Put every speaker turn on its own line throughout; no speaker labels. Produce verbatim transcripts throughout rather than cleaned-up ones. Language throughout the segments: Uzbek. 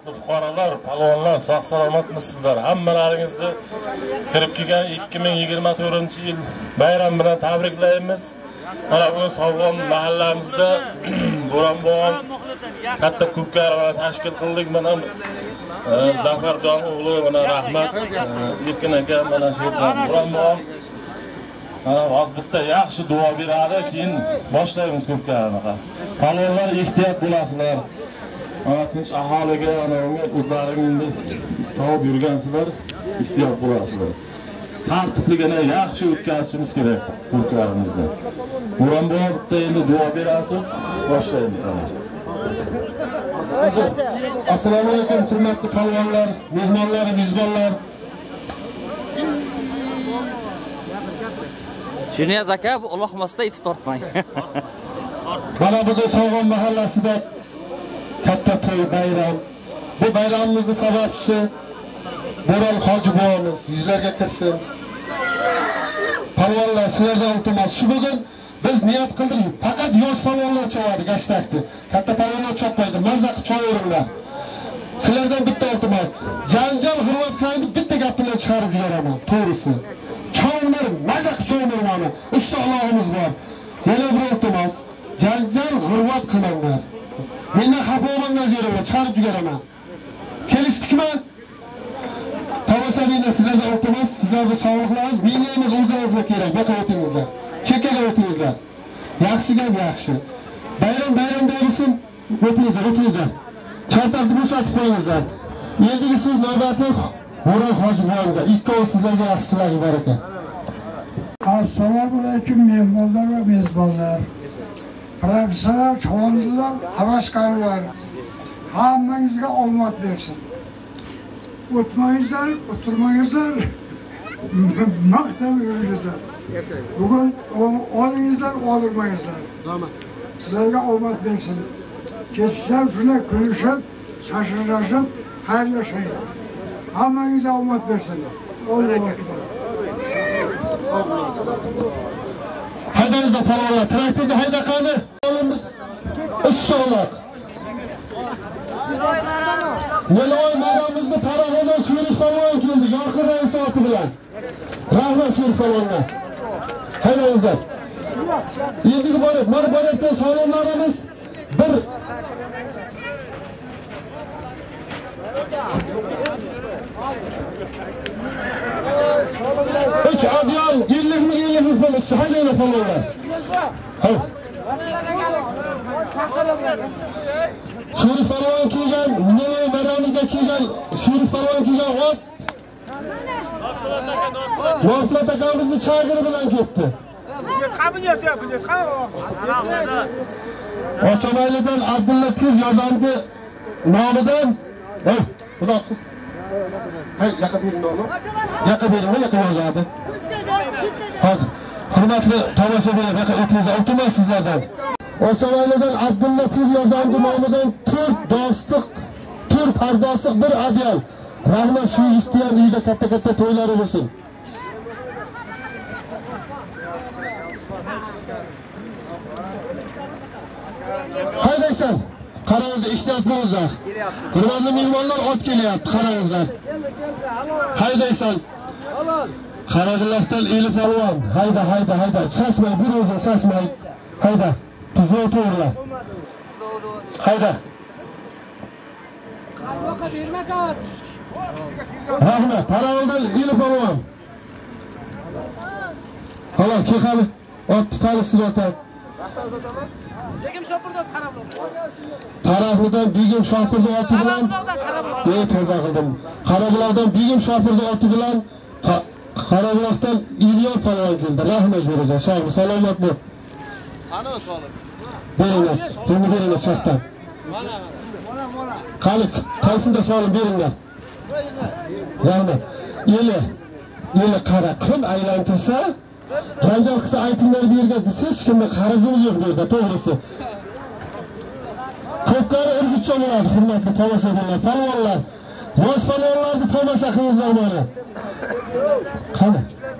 hurmatli fuqarolar, palvonlar, sog' salomatmisizlar? Hammalaringizni kirib kelgan ikki ming yigirma to'rtinchi yil bayram bilan tabriklaymiz. Mana bu Sog'on mahallamizda Bo'ronbon katta ko'pkarni tashkil qildik. Mana Zafarjon o'g'li, mana rahmat, Erkin aka, mana shu Bo'ronbon mana vazbitta yaxshi duo beradi, keyin boshlaymiz ko'pkarni. Palvonlar ehtiyot bo'lasizlar. Mana tinch aholiga, mana o'zlaringizni tavib yurgansizlar, ehtiyot bo'lasizlar. Tartibligini yaxshi o'tkazishimiz kerak ko'pkarimizni. Bo'ronbon bitta endi duo berasiz, boshlaymiz. Assalomu alaykum, hurmatli palvonlar, mehmonlar, mezbonlar.
Shuniyaz aka, bu uloqmasda itib tortmang.
Mana bugun Sog'on mahallasida katta to'y bayram. Bu bayramimizning sababchisi Bo'ron hojiboyimiz, yuzlarga kirsin. Palvonlar, sizlardan iltimos, shu bugun biz niyat qildik, faqat yosh palvonlar chavadi gashtakdi. Katta palvonlar chopmaydi, mazza qilib cho'yveringlar. Sizlardan bitta iltimos, janjal hurmatlarni bitta gap bilan chiqarib jiberaman, to'g'risi. Cho'nglar mazza qilib cho'yvermani. Uchta Allohimiz bor. Yana bir iltimos, janjal hurmat qilinglar. Mendan xafa bo'lmanglar deyapman, chiqarib jiberaman. Kelishdikmi? Tomoshabinlar, sizlarga iltimos, sizlarga sog'liqlarimiz, menga o'zingizga kerak, yo'q o'tingizlar. Chekkaga o'tingizlar. Yaxshi gap yaxshi. Bayram bayramda bo'lsin, o'tingizlar, o'tingizlar. Chartarni bo'shatib qo'yingizlar. Endigi so'z navbati Bo'ron hojiboyga. Ikkovi sizlarga yaxshilarga baraka.
Assalomu alaykum mehmonlar va mezbonlar. Professorlar, chavandlar, havaskorlar. Hammangizga omad bersin. O'tmangizlar, o'tirmangizlar. Maqtab yuringizlar. Bugun olingizlar, olmangizlar. Sizlarga omad bersin. Kechsam shuna kulishib, shashirlashib, xayrlashing. Hammangizga omad bersin. Allohu akbar.
Haydangizda palvonlar, traktorda hayda qani. Yo'limiz ishtoqlar. Neloy maydonimizda Taraxo'dan Shurik palvon keldi, yorqin raisi oti bilan. Rahmat Shurik palvonga. Haydangizlar. Endi borib, mana borayotgan salonlarimiz bir Üç adyan, ellik mi ellik mi falan, haylayla falanlar. Hayır. Şurif falan kiygen, Neloy meramizde kiygen, Şurif falan kiygen ot. Muhaflat akamızı çaygırı bilen gitti. Otomaylı'dan Abdullah Tiz yardımcı namıdan. Hey, bu da hakkı. Hey, yakın birini oğlum. Yakın birini, yakın olacaktı. Hazır. Hürmetli tomoshabinlar, yakın etinize iltimos sizlerden. Otomaylı'dan Abdullah Tiz yardımcı namıdan Türk dostluk, Türk pardosliq bir adyal. Rahmat shu isteyen uyda katta katta to'ylari bo'lsin. Haydaysan, qarangizlar, ehtiyot bo'linglar. Hurmatli mehmonlar, ot kelyapti, qarangizlar. Haydaysan. Qarag'illardan Elif Alvon, hayda, hayda, hayda. Sasmay, bir o'zin sasmay. Hayda, tuzuv to'g'rilar. Hayda. Rahmat, Tarag'ildan Elif Alvon. Xo'p, kexali, ot tutalisini o'tadi. Begim Shopirdan Qarabog'dan Begim Shopirdan oti bilan ey tavba qildim. Qarabog'dan Begim Shopirdan oti bilan Qarabog'dan Ilyo palvon keldi. Rahmat beradi. Sog' salomat bo'l. Qani solim. Beringiz, pulni beringiz shaxtdan. Mana mana. Mana Qalik, qaysinda solim beringlar. Rahmat. Eli, eli qara, kun aylantirsa janjal qilsa aytinglar bu yerga, biz hech kimga qarzimiz yo'q bu yerda, to'g'risi. Ko'pkari urg'uchcha bo'ladi, hurmatli tomoshabinlar, palvonlar. Yosh palvonlarni tomosha qilingizlar mana. Qani?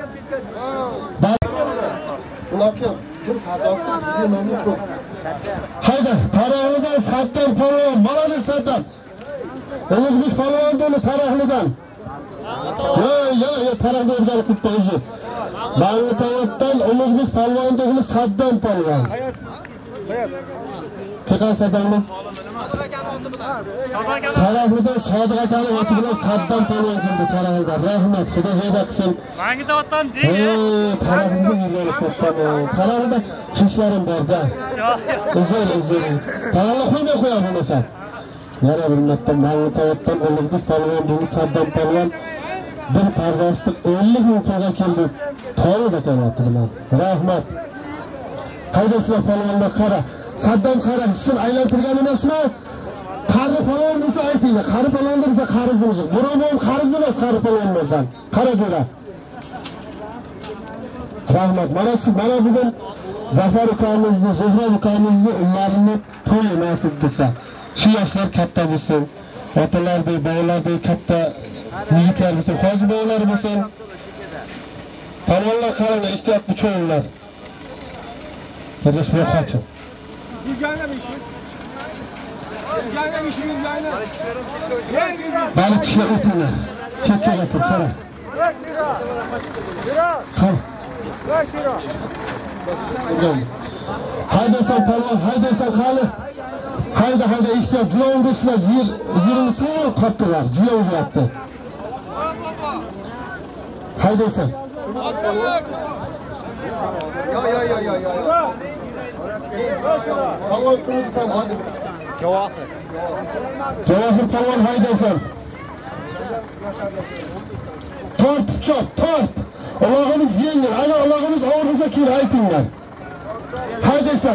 Uloqim, kim pardosdan bizga nomli ko'p. Hayda, Tarog'dan Sattan palvon, malades Sattan. Ulug'bek Falvondoni Taraqlidan. Yo, yo, yo, Taraqda o'rganib ketdi o'zi. Mangitovatdan Ulug'bek Falvondoni Saddam Palvon. Kekan Saddamni? Taraqlidan Sodiq akani oti bilan Saddam Palvon keldi Taraqlidan. Rahmat, Xudo joyda qilsin.
Mangitovatdan deydi.
Ey, Taraqlidan yurganib ketdi. Taraqlida hishlarim bor-da. Uzun, uzun. Taraqli qo'ymay qo'ya bo'lmasa. Yana bir marta Mangitovatdan Ulug'bek Falvondoni Saddam Palvon bir pardasiq ellik ming pulga keldi. To'g'ri ekan oti bilan. Rahmat. Haydasizlar falonlar qara. Saddam qara, hech kim aylantirgan emasmi? Qari falon bo'lsa aytinglar. Qari falon bo'lsa qarzimiz yo'q. Birovning qarzi emas qari falonlardan. Qara ko'ra. Rahmat. Mana shu mana bugun Zafar ukamizni, Zuhra ukamizni ularni to'y nasib bo'lsa, shu yoshlar katta bo'lsin. Otalardek, bolalardek katta yigitlar bo'lsin, hoji bolalar bo'lsin. Palvonlar qarang, ehtiyotli cho'llar. Birlashmay qochib. Baliqchilar o'tinglar. Chekkaga tur, qara. Qara. Haydasan palvon, haydasan hali. Hayda hayda ehtiyot, juyov do'stlar, yer yerini so'l qotdilar, juyov bo'lyapti. Haydasan. Yo yo yo yo yo. Palvon turibsan hadi. Javohir. Javohir palvon haydasan. Tort chop, tort. Allohimiz yengil, agar Allohimiz og'ir bo'lsa kel aytinglar. Haydasan.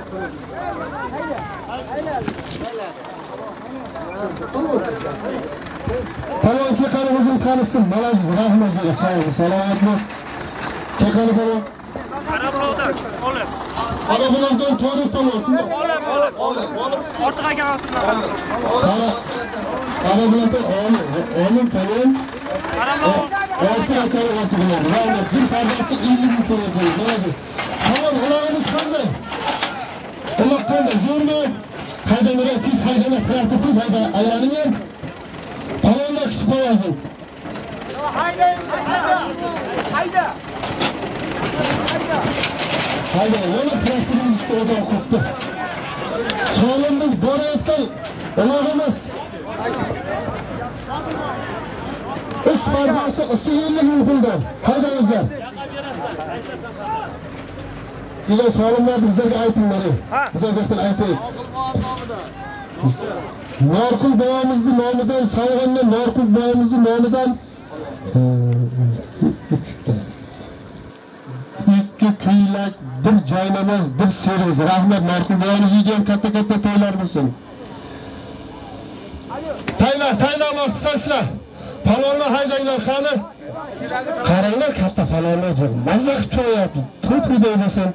Palvon Kekani o'zini tanitsin, malaziz, rahmat bersin, sog' salomatmi. Kekani palvon.
Qarablovdan, olib.
Qarablovdan to'g'ri palvon.
Olib, olib, olib, olib. Ortiq aka ortiqdan.
Qara. Qarablovdan olib, olib palvon.
Qarablov.
Ortiq aka ortiqdan. Rahmat, bir fardasi ellik ming to'la qo'ydi. Palvon, ularimiz qanday? Ular qanday? Zo'rmi? Haydamira, tiz haydama, qiraqda tiz hayda, aylaning. Palvonlar kutib qo'yazin.
Hayda, hayda. Hayda.
Hayda, yana traktorimiz işte odam koptu. So'limiz borayotgan Allohimiz. Uch fardasi usti ellik ming puldan. Haydangizlar. Sizlar so'limlarni bizlarga aytinglar. Bizlarga ayting. Norqul bobomizni nomidan sovg'andan Norqul bobomizni nomidan ikki kuylak, bir joynamoz, bir servis. Rahmat, Norqul bobomizga ham katta-katta to'ylar bo'lsin. Taylar, taylarlar tutasizlar. Palonlar haydanglar qani. Qaranglar, katta falonlar yo'q. Mazza qilib qo'yapti. To'y-to'yday bo'lsin.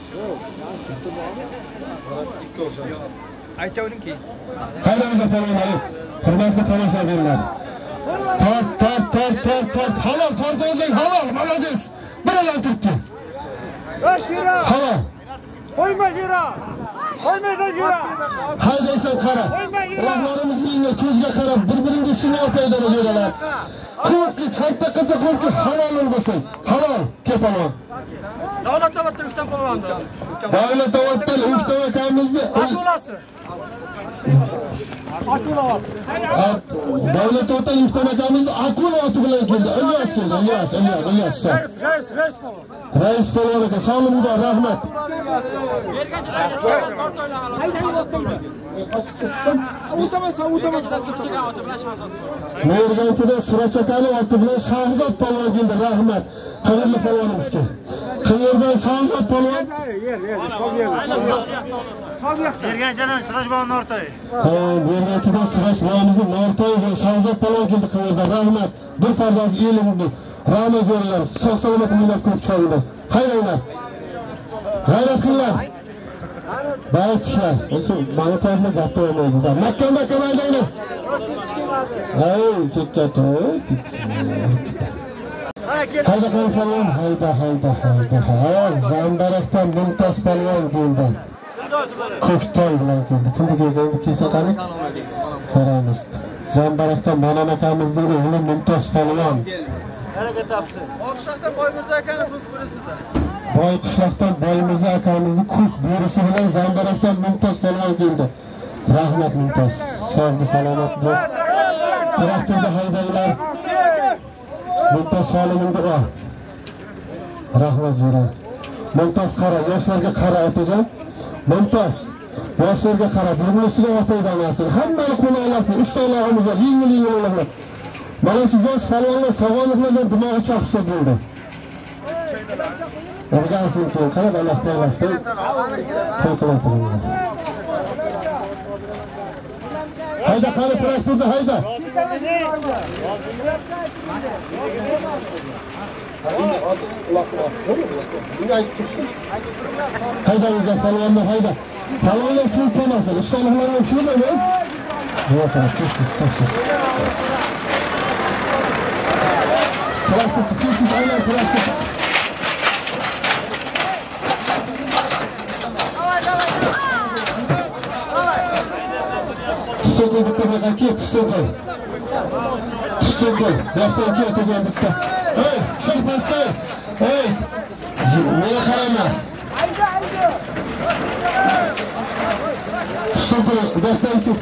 Aytavdingki.
Haydanglar falonlar. Hurmatli tomoshabinlar. Tort, tort, tort, tort, tort. Halol, tort o'zing, halol, malades. Bilalar turibdi.
Yoshira.
Halol.
Qo'yma jira. Qo'ymaysan jira.
Haydaysan qara. Rahmarimizning ko'zga qarab, bir-biringga shuni o'taydi o'zinglar. Qo'rqi, katta qata qo'rqi halol bo'lsin. Halol, kepalon.
Davlatoboddan uchdan polvonda.
Davlatoboddan uchta akamizni
Atulasi. Atulovat.
Davlatoboddan uchta akamiz Akula oti bilan keldi. Ilyos keldi, Ilyos, Ilyos, Ilyos.
Rais, rais, rais polvon.
Rais polvonga sog'lik bor, rahmat. Merganchida Surachakani oti bilan Shahzod polvon keldi, rahmat. Qadrli polvonimizga. Qayerdan Shahzod polvon?
Yer, yer, Merganchadan Suraj boboning o'rtog'i.
Ha, Merganchadan Suraj bobomizning o'rtog'i va Shahzod polvon keldi qayerdan, rahmat. Bir fardoz elingdi. Rahmat beringlar. Sog' salomat minglab ko'p cholinglar. Haydanglar. G'ayrat qilinglar. Baytlar. O'sha mana to'g'ri gapda bo'lmaydi. Makka makka haydanglar. Ay, chekkato. Hayda qalfalon, hayda, hayda, hayda. Hayol Zambarakdan Mumtoz polvon keldi. Ko'ktoy bilan keldi. Kimga keldi? Kesatani? Ko'ramiz. Zambarak'ta Manan akamızning o'g'li Mumtoz polvon.
Hareket yaptı. Oqishloqdan Boymirza akani ko'k bo'risida.
Boyqishloqdan Boymirza akamizni ko'k bo'risi bilan Zambarakdan Mumtoz polvon keldi. Rahmat Mumtoz. Sog'lik salomat bo'l. Traktorda haydanglar. Mumtoz xolimingga bor. Rahmat jo'ra. Mumtoz qara, yoshlarga qara otajon. Mumtoz yoshlarga qara, bir ustiga otaydi amasin. Hammani qo'loladi. uch ta olog'imiz bor, yengil-yengil olog'lar. Mana shu yosh polvonlar sog'liqlardan dimog'i chaqsa bo'ldi. O'rgansin keyin qarab Alloh taolasidan to'qilatiradi. Hayda qani traktorda hayda. Haydangizlar polvonlar hayda. Polvonlar suv ko'masin. Ishtonlarga tushirmaymi? Yo'q, tez-tez tashla. Traktor tez-tez aylan traktor. Tushundu bitta bakaki, tushundu. Tushundu. Yoqdan ki o'tacağım bitta. Hey, şey pastay. Hey. Neye qarama? Tushundu. Yoqdan ki.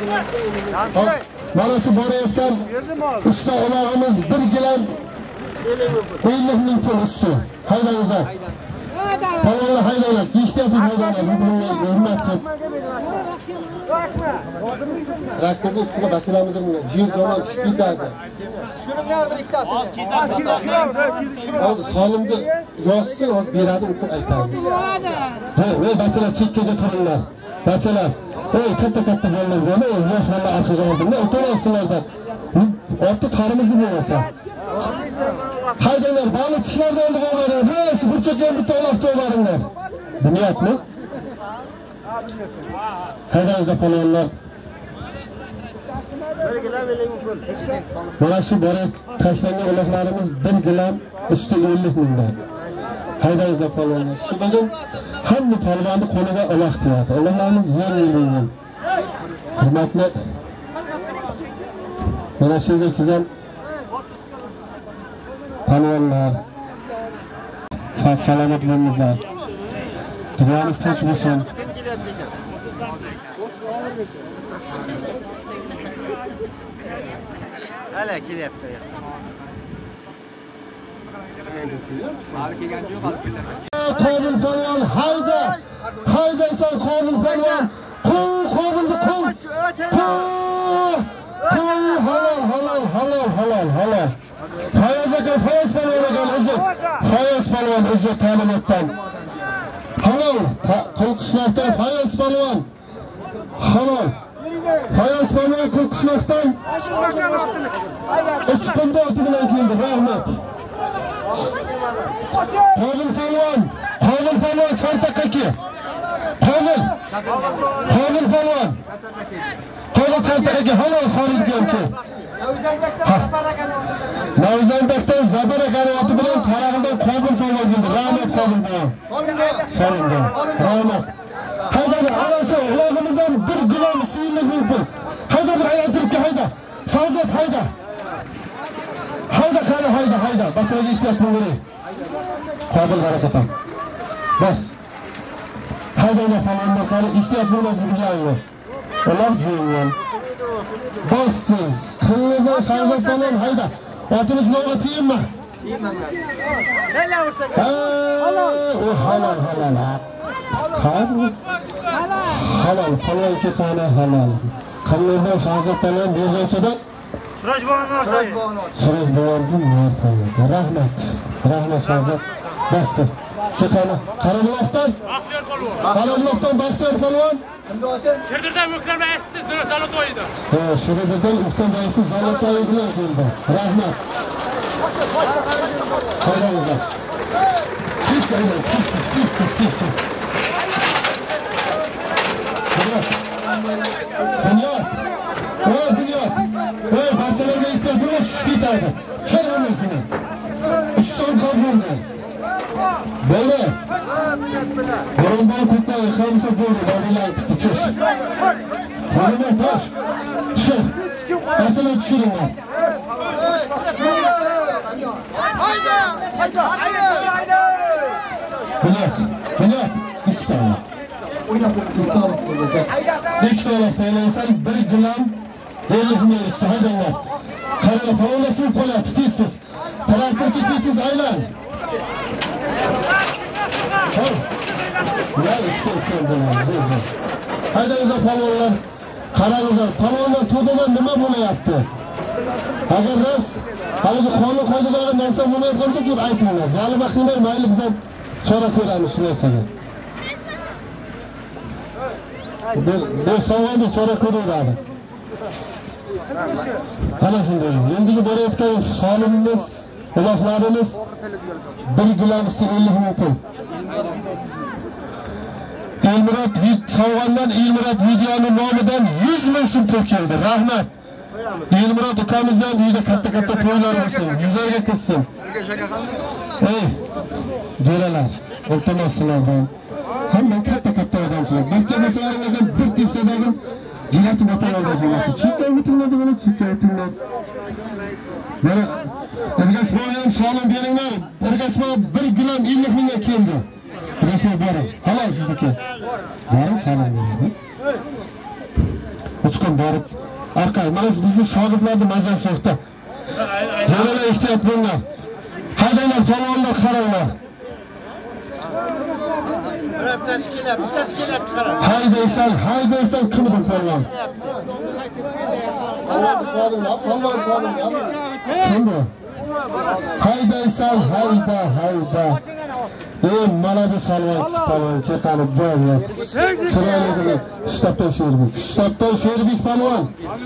Mana shu borayotgan uchta olog'imiz bir gilam ellik ming pul usti. Haydangizlar. Polvonlar haydanglar. Ehtiyot haydanglar. Bunga hurmat qilib. Traktorda ustiga basilamizdir buni. Jir tomon tushib ketadi.
Tushiriblar bir ikkitasi. Az kesadi.
Hozir solimni yozsin, hozir beradi, o'qib aytamiz. Hey, voy bachalar chekkaga turinglar. Bachalar, ey katta-katta bolalar bor, ey yosh bolalar orqaga oldinglar, o'tiraysizlardan. Otni qarimizni bo'lmasa. Haydanglar, baliqchilarni oldiga olinglar. Hey, shu burchakdan bitta olaqni olinglar. Niyatmi? Haydangizlar polvonlar. Mana shu borak tashlangan uloqlarimiz bir gilam usti ellik mingdan. Haydangizlar polvonlar. Shu bugun hamma polvonni qo'liga uloq deyapti. Uloqlarimiz yengil-yengil. Hurmatli mana shu yerga kelgan polvonlar. Sog' salomat bo'linglar. Duomiz tinch bo'lsin.
Hala kelyapti.
Qobil polvon hayda. Haydaysan qobil polvon. Qo'y qobilni qo'y. Qo'y. Qo'y halol halol halol halol halol. Fayoz aka Fayoz polvon ekan o'zi. Fayoz polvon o'zi ta'minotdan. Halol qilqishlardan Fayoz polvon. Halol. Fayoz polvon qilqishlardan uch kunda o'ti bilan keldi. Rahmat. Qobil polvon. Qobil polvon Chartaqaki. Qobil. Qobil polvon. Qobil Chartaqaki halol Xolidga ham. Navzandakdan Zabar akani oti bilan Qarag'ildan Qobil polvon keldi. Rahmat Qobil polvon. So'ringlar. Rahmat. Haydanglar, ana shu ulog'imizdan bir gilam suyunlik mumkin. Hayda bir aylantiribga hayda. Shahzod hayda. Hayda qani hayda hayda. Basraga ehtiyot bo'ling. Qobil barakatan. Bas. Haydanglar falonlar qani ehtiyot bo'lib yurganlar. Ular jo'ygan. Bossiz. Qilinglar Shahzod polvon hayda. Otimiz nima tiyinma. Halol. O halol halol. Halol. Halol. Polvon ki qani halol. Qilinglar Shahzod polvon berganchadan
Surajbon ortaya.
Surajbon ortaya. Rahmat. Rahmat Shahzod. Bastır. Ketani. Qarabuloqdan. Qarabuloqdan Baxtiyor polvon.
Shirdirdan o'klarma asdi Zalot o'ydi.
Ha, Shirdirdan o'ktan raisi Zalot o'ydi bilan keldi. Rahmat. Haydangizlar. Tez haydang, tez tez tez tez tez. Bunyod. Ey bunyod. Ey barchalarga ehtiyot bo'lib tushib ketadi. Tushiramasini. Ishton qolmaydi. Böyle. Yorumdan kutlayın. Yıkamıza doğru. Babiler kutu çöş. Tanımın taş. Çöş. Aslan tushiringlar.
Haydi! Haydi! Haydi!
Bulat, Bulat, ikki tane. O'ynab o'ynab ikki tane taylaysan, bir gilam ellik ming istihadanglar. Qaranglar, faollar suv qolyapti, tez-tez. Traktorchi tez-tez aylan. Hop. Ya, ikki ikki bo'ladi. Haydanglar faollar. Qaranglar, faollar to'dadan nima bo'layapti? Agar rost hozir qonun qoidalariga narsa bo'lmayotgan bo'lsa, kelib aytinglar. G'alaba qilmay, mayli biz ham chora ko'ramiz shunday ekan. Bu savolga chora ko'raveradi. Ana shunday. Endigi borayotgan sonimiz, uloqlarimiz bir gilam ellik ming pul. Elmurod sovg'ondan Elmurod videoning nomidan yuz ming so'm pul keldi. Rahmat. Elmurod ukamizdan uyda katta-katta to'ylar bo'lsin, yuzlarga kirsin. Ey, jo'ralar, iltimos sizlardan. Hamma katta-katta odamlar. Barcha masalalarga bir tepsadagi jilat masalalar bo'lsin. Chekka o'tinglar degan, chekka o'tinglar. Mana Ergasmo ham salom beringlar. Ergasmo bir gilam ellik mingga keldi. Ergasmo boring. Halol sizniki. Boring salom beradi. Uçqan borib Arkay, mana bizni shogirdlarning mazasi yo'qda. Jo'ralar ehtiyot bo'linglar. Haydanglar, salonlar qaranglar.
Bittasi keladi, bittasi keladi qarang.
Haydaysan, haydaysan kimdir salon? Kimdir? Haydaysan, hayda, hayda. Ey, maladi salon, salon, keqanib jo'ya. Chiroyli Shtobdan Sherbek. Shtobdan Sherbek palvon.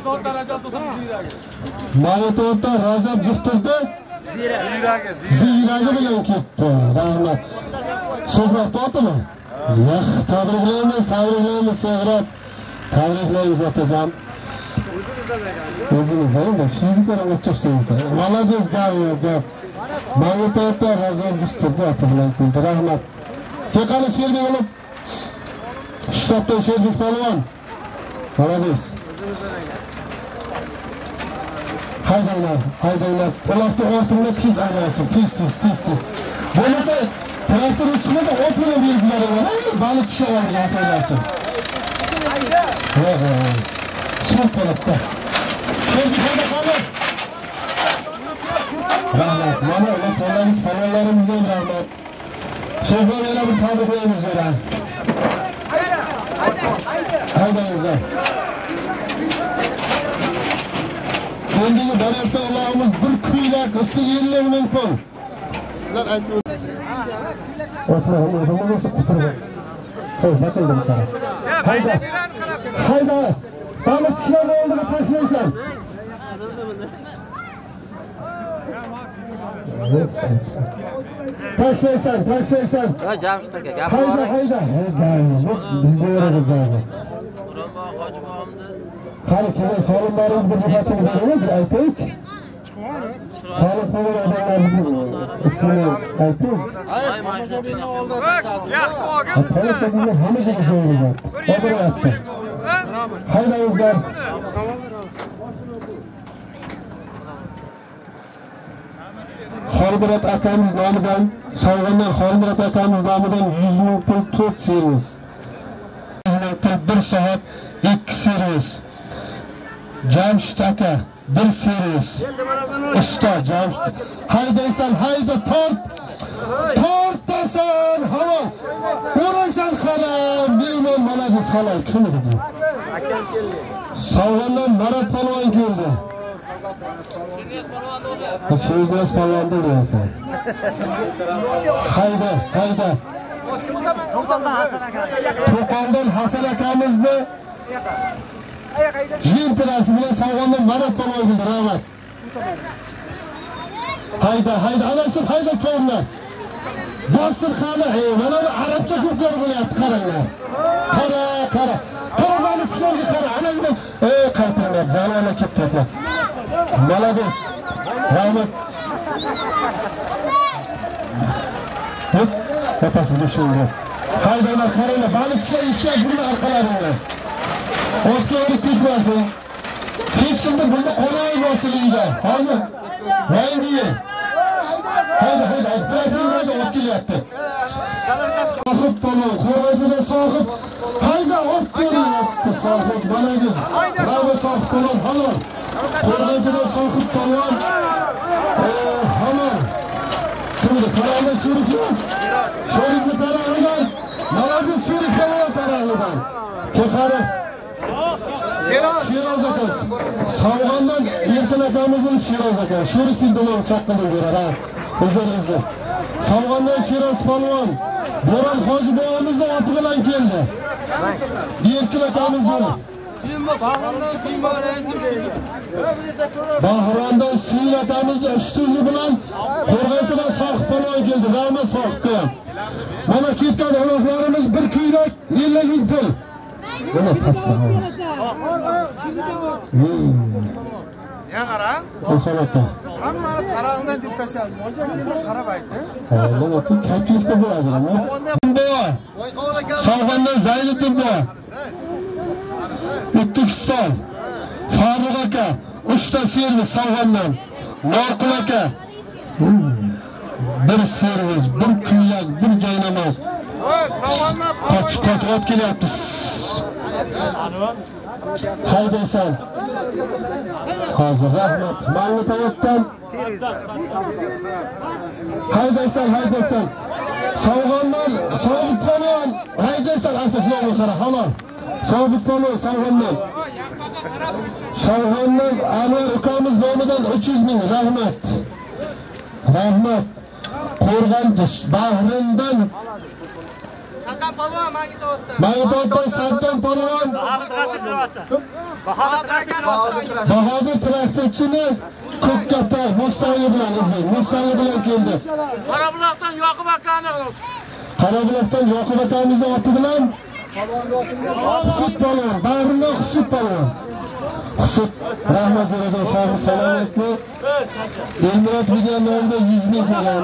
Mavludotdan Rajab juxtirdi. Ziragi, ziragi bilan ketdi. Rahmat. Shuhrat totimi? Yo'q, tabriklaymiz, tabriklaymiz Shuhrat. Tabriklaymiz otajon. O'zimiz endi shirklar o'chibsizdi. Malades gap. Mavludotdan Rajab juxtirdi, oti bilan keldi. Rahmat. Keqani Sherbek bo'lib Shtobdan Sherbek palvon. Malades. Haydanglar, haydanglar. Uloqni ortimda tez aylansin, tez, tez, tez, tez. Bo'lmasa, traktor ustida ot bilan belgilar bor. Baliq tusha olgan aylansin. Hayda. Yo'q, yo'q. Suv qolibdi. Sherbek hayda qolib. Rahmat, mana ular qo'llarimiz, faollarimizni rahmat. Sherbek yana bir tabriklaymiz yana. Hayda, hayda, hayda. Haydangizlar. Endigi borayotgan Allohimiz bir kuylak ustiga ellik ming pul. Sizlar aytib o'tirib, o'zimiz quturib. Qo'y, batildim qara. Hayda. Hayda. Baliqchilarni oldiga tashlaysan. Tashlaysan, tashlaysan.
Yo, Jamshid aka, gap
bor.
bor.
Hayda, hayda. Bizga o'rag'adi. Qani kelin solimlaringizni bir xatir berib, bir aytaylik. Solim qo'ygan odamlarning ismini ayting. Yaxshi, hammaga joyi bor. Obiryapti. Haydangizlar. Xolmurat akamiz nomidan, sovg'ondan Xolmurat akamiz nomidan yuz ming pul to'rt servis. bir soat ikki servis. Jamshid aka bir servis. Usta Jamshid. Haydaysan, hayda, tort. Tortasan, halol. O'raysan halol. Mehmon malades halol. Kim edi bu?
Akam keldi.
Sovg'ondan Marat palvon keldi. Sherbek palvon bo'lyapti. Hayda, hayda. To'qoldan Hasan akamizni Jintirasi bilan sovg'ondan Marat palvon keldi. Rahmat. Hayda, hayda, ana shu hayda to'rni. Bosir xali, ey, mana bu arabcha ko'plar bo'lyapti, qaranglar. Qara, qara. Qara mana sizlarga qara, ana endi, ey, qaytinglar, jalona ketdilar. Malades. Rahmat. Hop, otasiga shunday. Haydanglar, qaranglar, baliqcha ikki burni orqalaringlar. O'tga o'rib ketmasin. Hech kimda hozir bunda qo'noy bosilingda. Hozir rangi. Haydi, haydi, aytayotganda olib kelyapti. Sohib polvon, qo'rg'onchida sohib. Hayda, olib kelyapti sohib bolagiz. Bravo sohib polvon, halol. Qo'rg'onchida sohib polvon. Halol. Kimdir qarorni surikmi? Surikni qaroridan. Maladiz surik polvon qaroridan. Kefari. Shiroz aka. Sovg'ondan Erkin akamizning Shiroz aka. Surik sindalon chaqqilib berar. O'zingizga. Sovg'ondan Shiroz polvon. Bo'ron hoji bobomizni oti bilan keldi. Erkin akamizning.
Siymo Bahrondan Siymo raisi
Bahrondan Siymo akamizning ushtuzi bilan qo'rg'onchidan Sohib polvon keldi. Rahmat Sohibga. Mana ketgan oyoqlarimiz bir kuyrak ellik ming pul. Mana pastda.
Ya qara.
O'shalaka.
Siz hammani qarog'idan deb tashladingiz. Mo'ljan kelib qarab aytdi.
Ha, nima uchun kaplikda bo'ladimi? Sovg'ondan Zayniddin bor. O'zbekiston. Farruh aka, uchta servis Sovg'ondan. Norqul aka. Bir servis, bir kuyrak, bir jaynamoz. Qoch qoch ot kelyapti. Haydaysan. Hozir rahmat. Ma'lumotdan haydaysan, haydaysan. Sovg'ondan Sobit polvon, haydaysan asoslarga qara, halol. Sobit polvon Sovg'ondan. Sovg'ondan Anvar ukamiz nomidan uch yuz ming rahmat. Rahmat. Qo'rg'onchish Bahrindan
Haqqan polvon Mangitotda.
Mangitotdan Saddam polvon. Bahodir traktorchini Ko'kkapta Mustangi bilan izlaydi. Mustangi bilan keldi.
Qorabuloqdan Yoqub akani.
Qorabuloqdan Yoqub akamizning oti bilan Xushud polvon, Bahrindan Xushud polvon. Xushud rahmat beradi, sog' salomatli. Elmurod degan nomda yuz ming kelgan.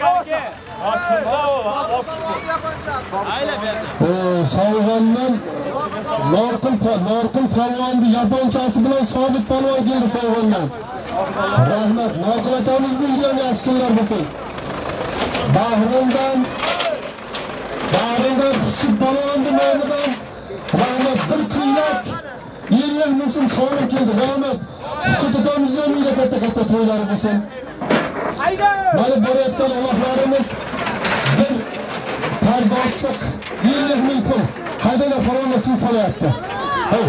Sovg'ondan Norqul Norqul polvonni yaponchasi bilan Sobit polvon keldi Sovg'ondan. Rahmat, Norqul akamizni uydan askinlar bo'lsin. Bahrindan Bahrindan Xushud polvonni nomidan rahmat, bir kuyrak ellik ming so'm sovg'a keldi. Rahmat. Xushud akamizning uyida katta-katta to'ylari bo'lsin. Mana borayotgan Allohlarimiz bir pardozlik ellik ming pul. Haydaylar polvonlar suv qolyapti. Hay.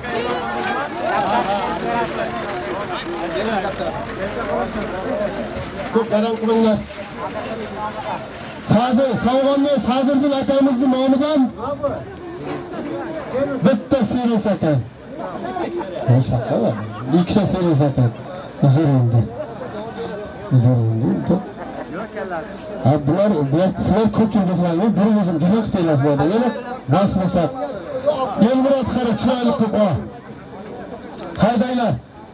Ko'p baran qilinglar. Sadir, Sovg'ondan Sadirdin akamizning nomidan bitta servis ekan. Maşallah. Ikkita servis ekan. Uzr endi. Uzr endi. Ha, bular bular sizlar ko'pchilik bo'lsangiz, bir o'zim kerak deyapsizlar. Yana bosmasa. Elmurod qara chiroyli qilib ol. Haydaylar.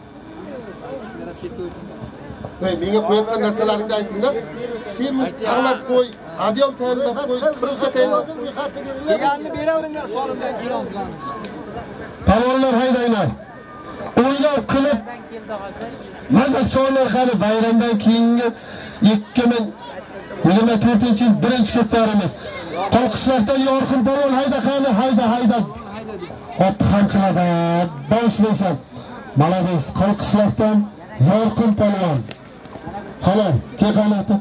Ey, menga qo'yayotgan narsalaringni aytingda. Servis tanlab qo'y, adyol tayyorlab qo'y, prizga tayyorlab.
Deganni beraveringlar, qo'limdan keladi.
Palvonlar haydaylar. O'ylab qilib mazak cho'lar qali bayramdan keyingi ikki ming yigirma to'rtinchi yil birinchi ketlarimiz. Qo'lqishlardan Yorqin polvon hayda qani, hayda hayda. Ot qanchada boshlaysan. Malades Qo'lqishlardan Yorqin polvon. Halol, keqanati.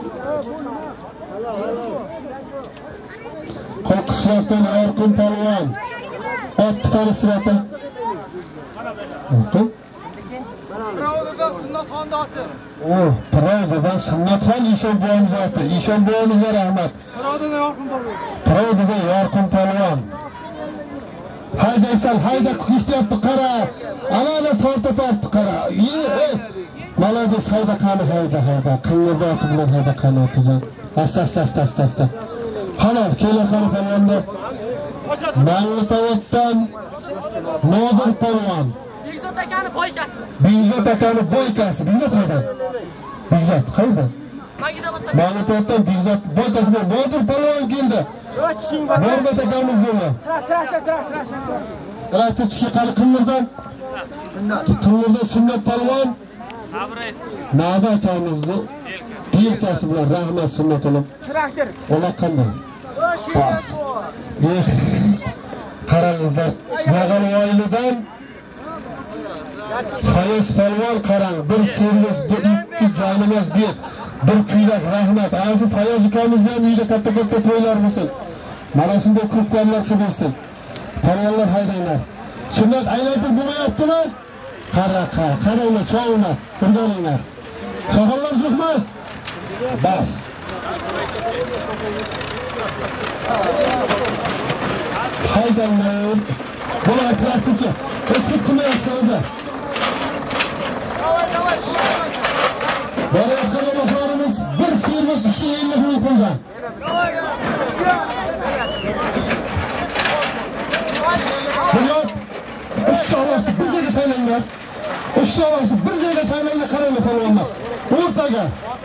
Qo'lqishlardan Yorqin polvon. Ot tanishtiradi. O'qib.
Pravdadan Sunnatxon oti.
Oh, Pravdadan Sunnatxon Eshonboyning oti. Eshonboyingizga rahmat.
Pravdadan Yorqin polvon.
Pravdadan Yorqin polvon. Haydaysan, hayda ehtiyotni qara. Ana torta torta qara. Ey, malades hayda qani hayda hayda. Qillarda oti bilan hayda qani otijon. Asta asta asta asta asta. Halol, kelar qani polvonni. Mangitotdan Nodir polvon.
Bekzod akani boykasi.
Bekzod akani boykasi. Bekzod qaydan? Bekzod qaydan? Mangitotdan Bekzod boykasi Nodir polvon keldi. Norbat akamiz yo'q.
Trasha, trasha, trasha.
Raytichki qani qimmirdan. Qimmirda Sunnat polvon. Naba akamizni yelkasi bilan rahmat Sunnat olib.
Traktor.
Ola qanday? Bas. Qarangizlar, Yag'al oilidan Fayez polvon qarang, bir servis, bir ikki joyimiz bir, bir kuylak rahmat. Azi Fayez ukamizni ham uyda katta-katta to'ylar bo'lsin. Mana shunday ko'pkarlar qilsin. Polvonlar haydanglar. Sunnat aylantirib bo'lmayaptimi? Qara, qara, qaranglar, cho'g'inglar, o'rganinglar. Shoxollar yo'qmi? Bas. Haydanglar. Buni aytmoqchi. O'zbek qilmayapsizlar. Baraka omoqlarimiz bir servis uch yuz ellik ming puldan. Bular inshaalloh bir joyga tayinlangan. Inshaalloh bir joyga tayinlangan qaranglar polvonlar. O'rtaga.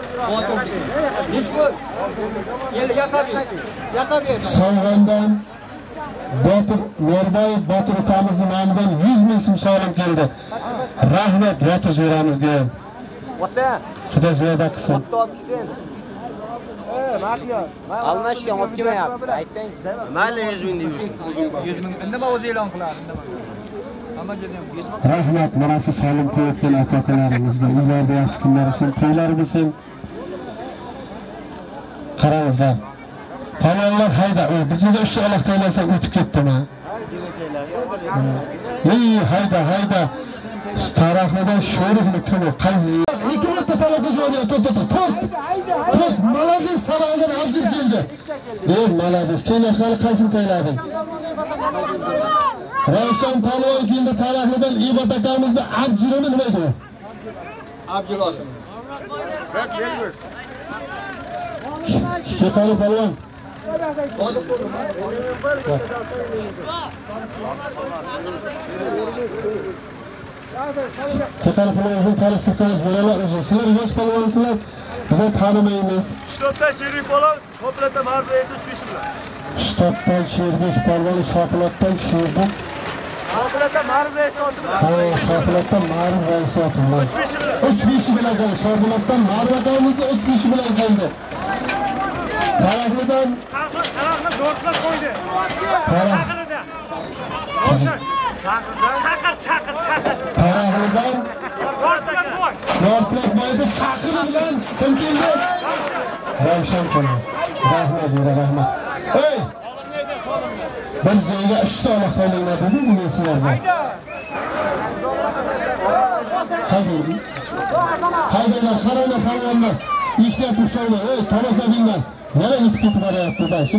Sog'andan Botir Norboyev Botir ukamizning nomidan yuz ming so'm so'rab keldi. Rahmat yotib jo'ramizga. Ota. Xudo ziyoda qilsin. Ota olib kelsin. Eh, Matiyos. Almashgan olib kelmayapti. Aytding. Mayli yuz ming deysiz. yuz ming. Nima o'zi e'lon qiladi, nima? Rahmat mana shu solim qo'yayotgan aka-ukalarimizga ularda yaxshi kunlar uchun to'ylar bo'lsin. Qarangizlar. Polvonlar hayda, u bizga uch oyoq taylasa o'tib ketdimi? Ey, hayda, hayda. Taraflardan sho'rikni kim u? Qaysi? Ikki marta talabuz o'ynayapti, to'rt, to'rt. To'rt, malades saraydan abjir keldi. Ey, malades, keyin hali qaysini taylading? Ravshan polvon keldi taraflardan Ibat akamizni abjirini nima edi? Abjir oldi. Bak, belgir. Ketari polvon. Ketari polvonning tanishtirib bo'lalar o'zi. Sizlar yosh polvonsizlar, biz tanimaymiz.
Shtobdan Sherbek polvon, Shopilatdan Marbek yetmish besh bilan.
Shtobdan Sherbek polvon, Shopilatdan Sherbek.
Shopilatdan Marbek sotdim.
Ha, Shopilatdan Marbek sotdim. uch besh bilan. uch besh bilan keldi. Shopilatdan Marbek'imizga uch besh bilan keldi. Taraflidan
tarafni do'rtlab qo'ydi. Chaqirida. Chaqir, chaqir, chaqir.
Taraflidan
do'rtlab qo'y.
do'rtlab qo'ydi. Chaqiri bilan kim keldi? Ravshan polvon. Rahmat, rahmat. Ey! Bir joyga uchta oyoq taylanglar dedi men sizlarga. Haydanglar. Haydanglar, qaranglar polvonlar. Ikkita tushaylar. Ey, tomoshabinlar. Nere yetib ketib boryapti bashim?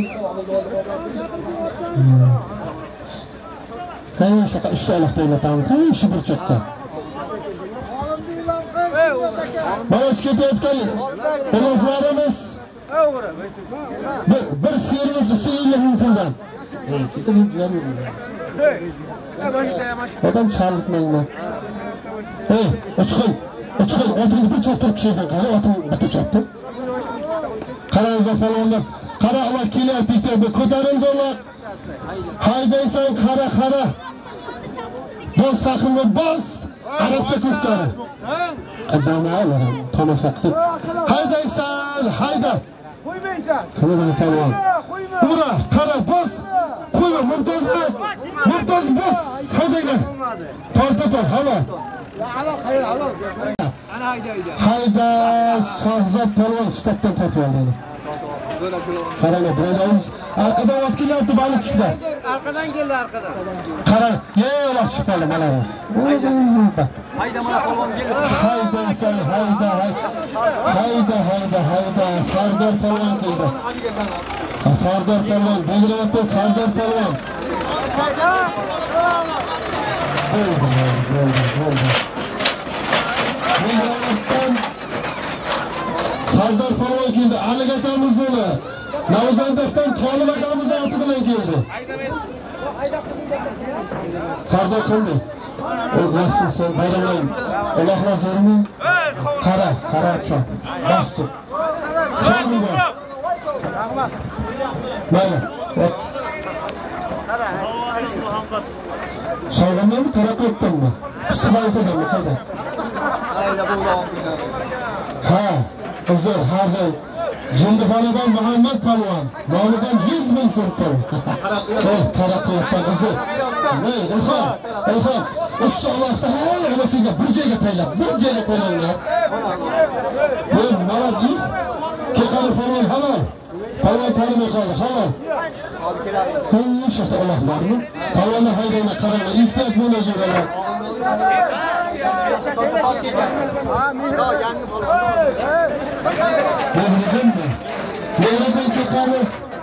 Qani shaqa uchta oyoq taylatamiz. Ha, shu burchakda. Mana ketayotgan oyoqlarimiz bir bir servis uch yuz ellik ming puldan. Ey, kesin yurmaydi. Odam chalitmayman. Ey, o'chqin. O'chqin, o'tingni bir cho'qtirib kelgan qani, o'ting bitta chopdi. Qaranglar polvonlar, qara ular kelyapti, ikkita ko'tarildi ular. Haydaysan, qara, qara. Bos saqinni bos. Arabcha ko'ktari. Qadamlar, tomosha qilsin. Haydaysan, hayda. Qo'ymaysan. Qilib polvon. Ura, qara, bos. Qo'yma, Mumtozmi? Mumtoz bos. Haydanglar. Torta tor, havo. Hayda, Shahzod polvon shtabdan tortib oldi. Qaranglar, birodarimiz arqadan ot kelyapti baliqchilar.
Arqadan keldi, arqadan.
Qarang, ey uloq chiqadi malamiz.
Hayda, mana polvon keldi.
Hayda, sen hayda, hayda, hayda, hayda, Sardor polvon keldi. Sardor polvon, belgilayapti Sardor polvon. Bo'ldi, bo'ldi, bo'ldi. Sardor polvon keldi, Alik akamiz bo'ldi. Navzandaqdan Tolib akamiz oti bilan keldi. Sardor qanday? Yaxshi, sen baramayın. Alloh razı Qara, qara ço. Bastı. Çağırın bu. Mayli. Sog'indan mı, taraqqiy etdinmi? Sibaysadanmi, qayda? Ha, uzr, hazır. Jindixonadan Muhammad Palvon, nomidan yuz ming so'm pul. Eh, taraqqiyotdan uzr. Ey, Ilhom, Ilhom, uchta Allohda hamma senga bir joyga taylab, bir joyga taylanglar. Men malaki, keqari Palvon halol. Palvon tanimay qoldi, halol. Kun shota Alloh bormi? Palvonni haydayna qaranglar, ikkita bo'lib yuralar. Mevlidin keqani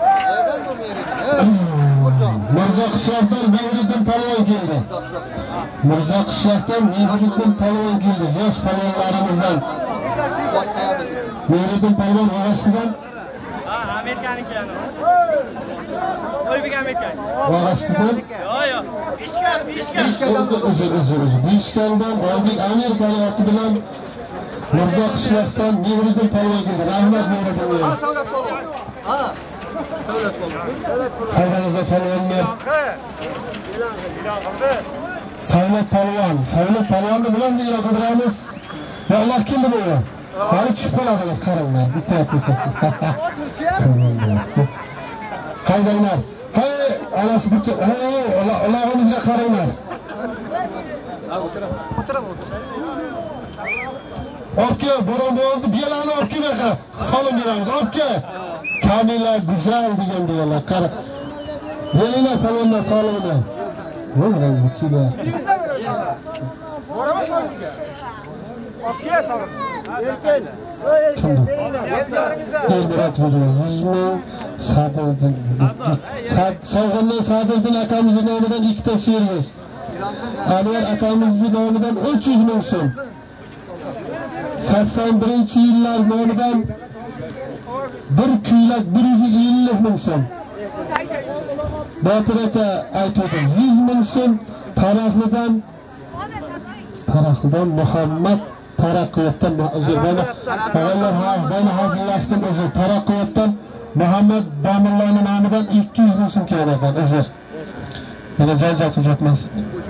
Mirzo Qishloqdan Mevlidin Palvon keldi. Mirzo Qishloqdan Mevlidin Palvon keldi. Yosh palvonlarimizdan. Mevlidin Palvon orasidan
Amerikaniki yana. O'ybek Amerikan.
orasidan
Yo'q, yo'q. Ishkan, ishkan.
Uzr, uzr, uzr. Bishkandan O'ybek Amerikani oti bilan Mirzo Qishloqdan Mevlidin Palvon keldi. Rahmat Mevlidin.
Ha, Savlat Palvon. Ha. Savlat Palvon.
Haydangizda palvonlar. Savlat Palvon, Savlat Palvonni bilan e'lon qilamiz. Ya Alloh keldi bu. Hali tushib qoladingiz, qaranglar. Bitta aytsa. Haydanglar. Hay, ana shu bitta, hay, Allohimizga qaranglar.
O'tiraman.
Obke, bo'ron bo'ldi, biyalarni olib kelga. Salom beramiz, obke. Kamila güzel degan deylar. Qara. Deylar salomdan salomdan. Vo'ray butila.
Boraman salomga. Obke salom. Erkin.
Elbirat vurur. Sadriddin. Sog'indan Sadriddin akamizning nomidan ikkita servis. Anvar akamizning nomidan uch yuz ming so'm. sakson birinchi yillar nomidan bir kuylak bir yuz ellik ming so'm. Botir aka aytdi yuz ming so'm. Taraflidan Taraflidan Muhammad Taraqqiyotdan o'zi bana bana ha bana hazırlaştım o'zi Taraqqiyotdan Muhammad Damirlarning nomidan ikki yuz ming so'm kerak ekan o'zi. Yana janjal tujatmasin.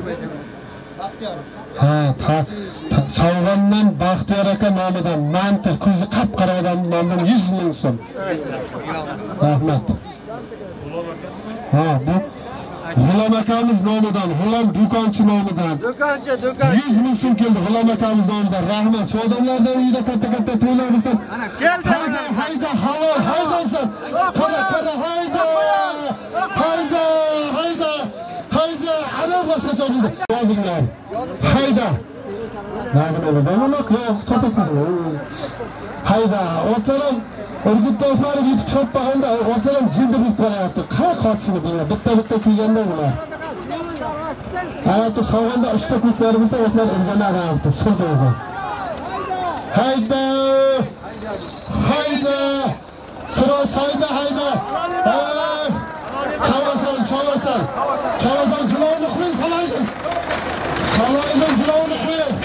Ha, ta Sog'indan Baxtiyor aka nomidan Mantir ko'zi qap-qora odam nomidan yuz ming so'm. Rahmat. Ha, bu G'ulom akamiz nomidan, G'ulom do'konchi nomidan.
Do'konchi, do'konchi.
yuz ming so'm keldi G'ulom akamiz nomidan. Rahmat. Shu odamlardan uyda katta-katta to'ylar bo'lsin.
Ana keldi.
Hayda, hayda, halol, haydaysan. Qara, qara, hayda. Hayda, hayda. Hayda, ana boshqacha bo'ldi. Yozinglar. Hayda. Nag'inadan yo'q, to'xtatdi. Hayda, o'tirim Urgut do'stlari yetib cho'ppaganda o'tirim jinda bo'lib qolyapti. Qay qochishini bilmayman. Bitta-bitta kuyganda bular. Hayotda sog'inda uchta ko'klar bo'lsa, o'slar o'rganadi, sirdi. Hayda! Hayda! Siroy hayda, hayda! Chavasan, chavasan. Chavasan jilovni qo'ying, salaydim. Salaydim jilovni qo'ying.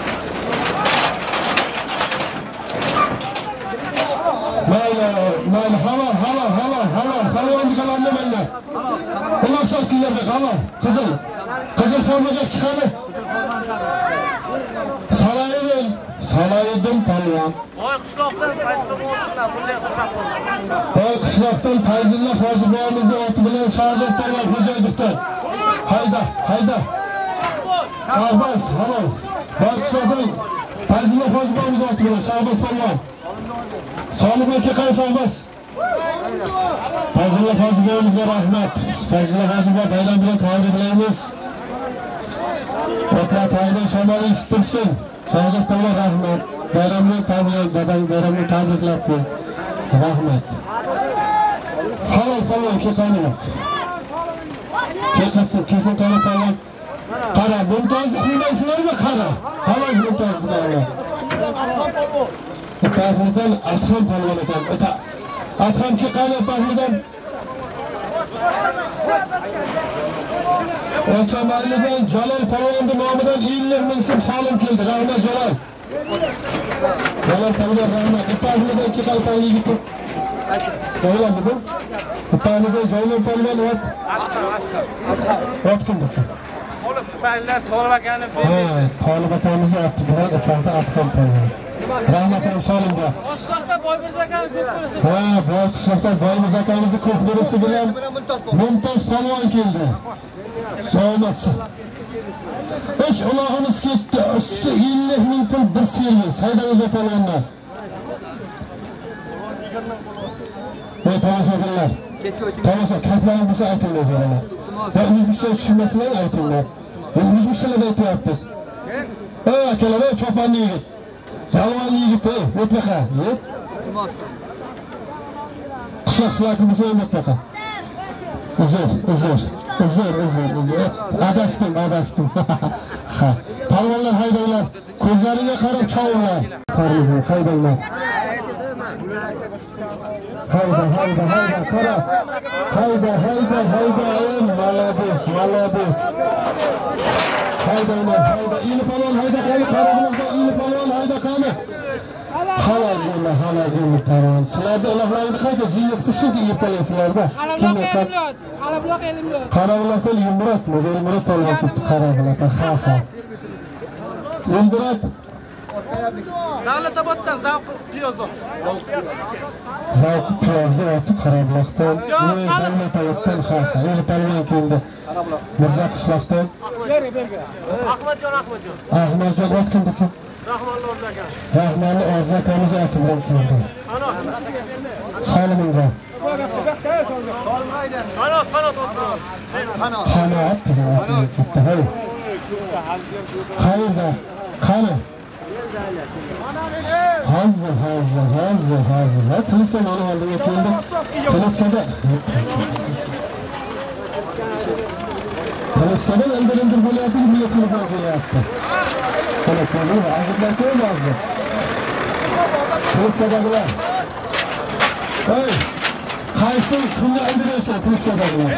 Mayli, mayli, halol, halol, halol, halol. Palvonni qalamlamaylar. Ular so'kinglarga halol. Qizil. Qizil formaga chiqadi. Salaydim, salaydim palvon.
Voy qishloqdan qaytib o'tdilar, bunday qilsaq bo'ladi.
Voy qishloqdan Fayzulla Fozibonimizni oti bilan Shahzod palvon xo'jaylikdan. Hayda, hayda. Shahboz, halol. Voy qishloqdan Fayzulla Fozibonimizni oti bilan Shahboz palvon. Solib aka qay Shahboz. Fayzulla Fozibonimizga rahmat. Fayzulla Fozibon bayram bilan tabriklaymiz. O'ta taydan shamol eshittirsin. Shahzod palvon rahmat. Bayramni tabrik, dadang bayramni tabriklab qo'y. Rahmat. Halol palvon keqani. Keqasin, kesin qani palvon. Qara, mumtozni qo'ymaysizlarmi? Qara. Halol mumtozni qara. Tahlidan Adham palvon ekan. O'ta Adham keqani tahlidan. O'tamaylidan Jalol palvonning nomidan ellik ming so'm solim keldi. Rahmat Jalol. Jalol palvon rahmat. Tahlidan ikki qalpaqli yigit. Jalol bugun. Tahlidan Jalol palvon ot. Ot kimdir?
paylar Tolib akani
Ha, Tolib akamiz otdi bilan o'choqda atqon qo'ygan. Rahmatim solinga.
Oqshoqda Boymirzo akani ko'p bo'lsa.
Ha, bu qishloqda Boymirzo akamizni ko'p bo'lsa bilan Mumtoz polvon keldi. Salomatsin. Üç ulağımız gitti. Üstü ellik ming pul bir servis. Haydamız polvondan. Ey tomoshabinlar. Tomosha kaplarni bo'lsa aytinglar zo'ralar. Va o'zbekcha tushunmaslar aytinglar. O'zbekchalarda aytyapmiz. Ey akalar, cho'ponni yigit. Jalvon yigit, ey, o'tlaqa, yet. Qishloqchilarni bo'lsa ham o'tlaqa. Uzr, uzr, uzr, uzr, uzr. Adashdim, adashdim. Ha. Polvonlar haydanglar, ko'zlariga qarab chovurlar. Qaranglar, haydanglar. Hayda, hayda, hayda, qara. Hayda, hayda, hayda, ey, malades, malades. Haydanglar, hayda, ili polvon hayda, qani, qaranglar, ili polvon hayda, qani. Halol bo'ldi, halol bo'ldi tamam. Sizlarda ularni qancha jiyiqsiz shuncha erkalaysizlarda.
Qarabloq elimrod.
Qarabloq elimrod, Yumrod polvon ketdi Qarabloq. Ha, ha. Yumrod
Davlatoboddan zavq piyoz ot.
Zavq piyozni otib Qarabloqdan, ey Davlatoboddan ha, ha. Eli polvon keldi. Mirzo qishloqdan.
Ahmadjon, Ahmadjon.
Ahmadjon otgandiki.
Rahmonli o'rzakan.
Rahmonli o'rzakamiz oti bilan keldi. Solimga.
Qanot, qanot o'tirib.
Qanot. Qanot degan otga ketdi. Hay. Qayerda? Qani? Hozir, hozir, hozir, hozir. Ha, Tiliska meni oldiga keldi. Tiliskada. Tiliskada ildir-ildir bo'lyapti, nima telefon qilyapti. Telefonni hozirlar ko'rmazdi. Tiliskadagilar. Hey, qaysi kimga ildiraysan Tiliskadagilar?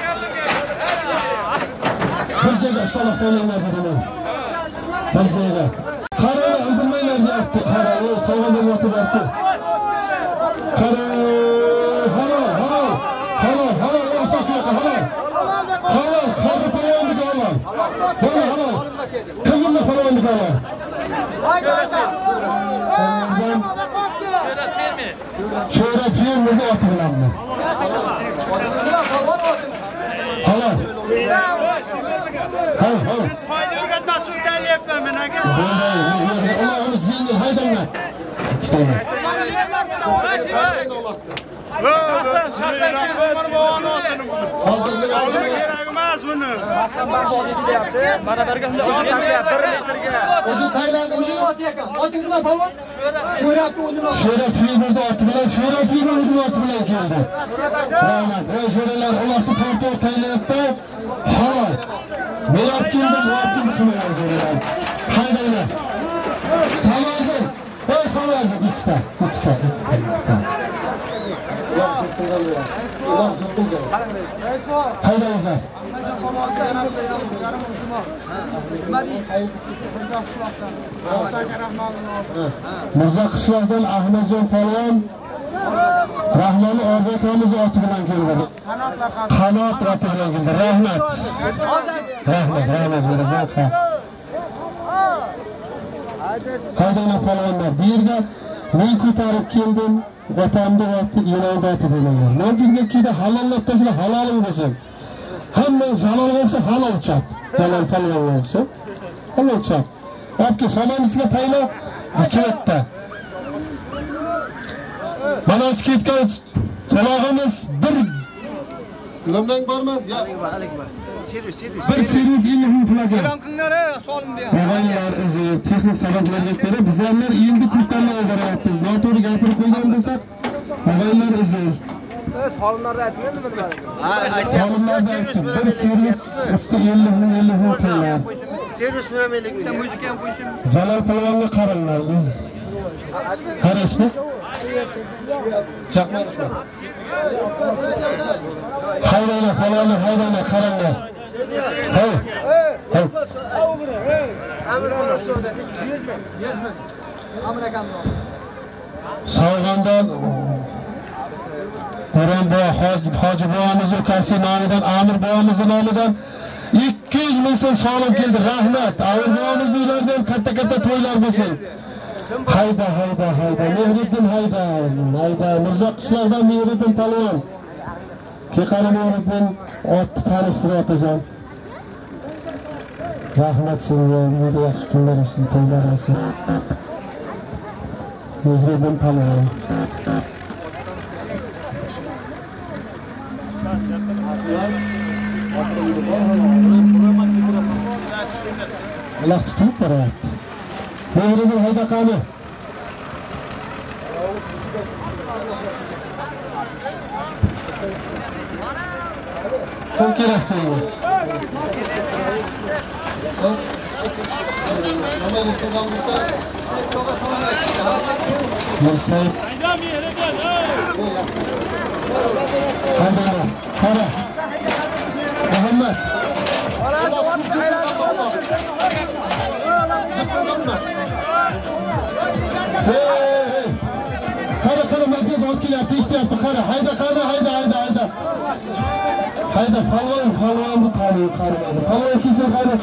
Bir joyga shaloqlaylar dedim. Bir joyga. Qarani ildirmaylar deyapti. Qarani sog'inib o'tiribdi. Qara, halol, halol. Halol, halol, o'saqqa halol. Halol, sabr polvonni halol. Halol, halol. Qizimni polvonni halol. Şöhret firmada oturlanma. Halol. Hay, hay.
Qo'yni o'rgatmoqchi o'rganayapman men aka.
Ularimiz yengil haydanglar. İşte.
Kerakmas buni. Mana berganda o'zi tashlayapti bir litrga.
O'zi taylandimi? Otinglar polvon. Sho'rat o'zini. Sho'rat firmada oti bilan, Sho'rat firmada o'zini oti bilan keldi. Rahmat. Ey jo'ralar, uloqni tortib taylayapti. Halol. Men olib keldim, olib keldim qilmagan jo'ralar. Haydanglar. Samarqand. Ey Samarqand ikkita, ikkita, ikkita. Haydanglar. Mirzo qishloqdan Ahmadjon polvon Rahmonli o'rzakamiz oti bilan keldi. Qanot oti bilan keldi. Rahmat. Rahmat, rahmat berasiz. Haydanglar polvonlar. Bu yerda men ko'tarib keldim. Vatanimda vaqti Yunonda oti deganlar. Men jirgakida halollab tashlab halolim bo'lsin. Hamma jalol bo'lsa halol chap. Jalol polvon bo'lsa halol chap. Olibki somonisiga taylab ketdi. Mana shu ketgan to'log'imiz bir Limdan bormi? Yo'q.
Servis, servis.
Bir servis ellik ming pulga.
E'lon qilinglar, solimda ham.
Og'aylar, texnik sabablarga ko'ra bizlar endi kurtanlar oldiryapmiz. Noto'g'ri gapirib qo'ygan bo'lsak, og'aylar uzr.
Solimlarda aytgan nima?
Solimlarda aytdim. Bir servis usti ellik ming ellik ming pullar.
Servis so'ramaylik, bitta muzika ham qo'ysin.
Jalol polvonga qaranglar. Qarasmi? Chaqmayapsiz. Haydanglar, polvonlar, haydanglar, qaranglar. Hey. Hey. Sog'ondan Qo'ronbo hoji bobomiz ukasi nomidan, Amir bobomiz nomidan ikki ikki yuz ming so'm solim keldi. Rahmat. Avurbomiz uylardan katta-katta to'ylar bo'lsin. Hayda, hayda, hayda. Mehriddin hayda. Hayda. Mirzo qishloqdan Mehriddin palvon. Keqali Mehriddin otni tanishtirib otajon. Rahmat senga. Bunday yaxshi kunlar olsun, to'ylar olsun. Mehriddin palvon. Allah tutup boryapti. Mehriddin hayda qani. Kim kerak senga? Mursay. Qani, qara. Muhammad. Hey, qara qara markaz ot kelyapti, ishlayapti, qara. Hayda, qara, hayda, hayda, hayda. Hayda, falon, falonni qani, qani. Falon kelsin, qani.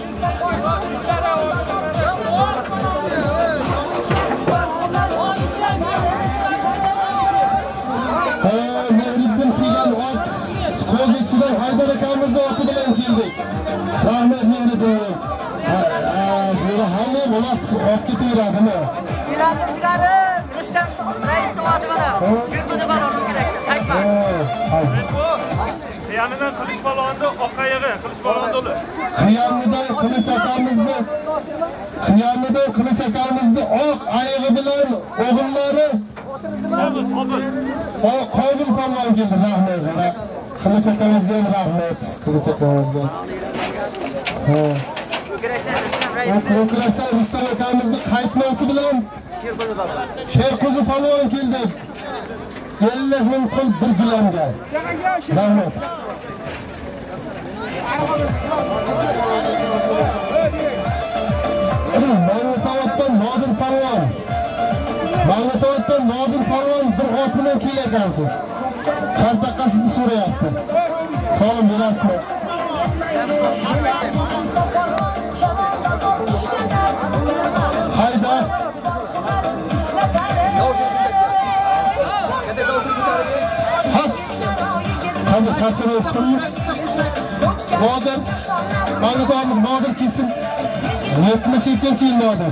Ha, Mehriddin kelgan ot qo'zichidan Haydar akamizni oti bilan keldik. Rahmat Mehriddin. Ha, bu hamma buloq olib ketaveradimi?
Keladi, keladi. Rustam rais oti mana. Yurtida bor olib kelishdi. Qaytma.
Xiyonidan qilish balonni oq oyog'i, qilish balonni o'li.
Xiyonidan qilish akamizni, xiyonidan qilish akamizni oq oyog'i bilan o'g'illari
Qobil.
O Qobil palvon keldi, rahmat. Qilich akamizga rahmat. Qilich akamizga. Ha. Ko'krashdan Rustam akamizni qaytmasi bilan Sherqo'zi palvon keldi. ellik ming pul bir gilamga. Rahmat. Ma'lumotdan Nodir palvon. Ma'lumotdan Nodir palvon bir ot bilan kelakansiz. Kartaqasini so'rayapti. Solim berasizmi? Hayda. Ha. Hadi sarçını çıkıyor. Nodir. Ma'lumotdan Nodir kesin. yetmiş ikkinchi yil Nodir.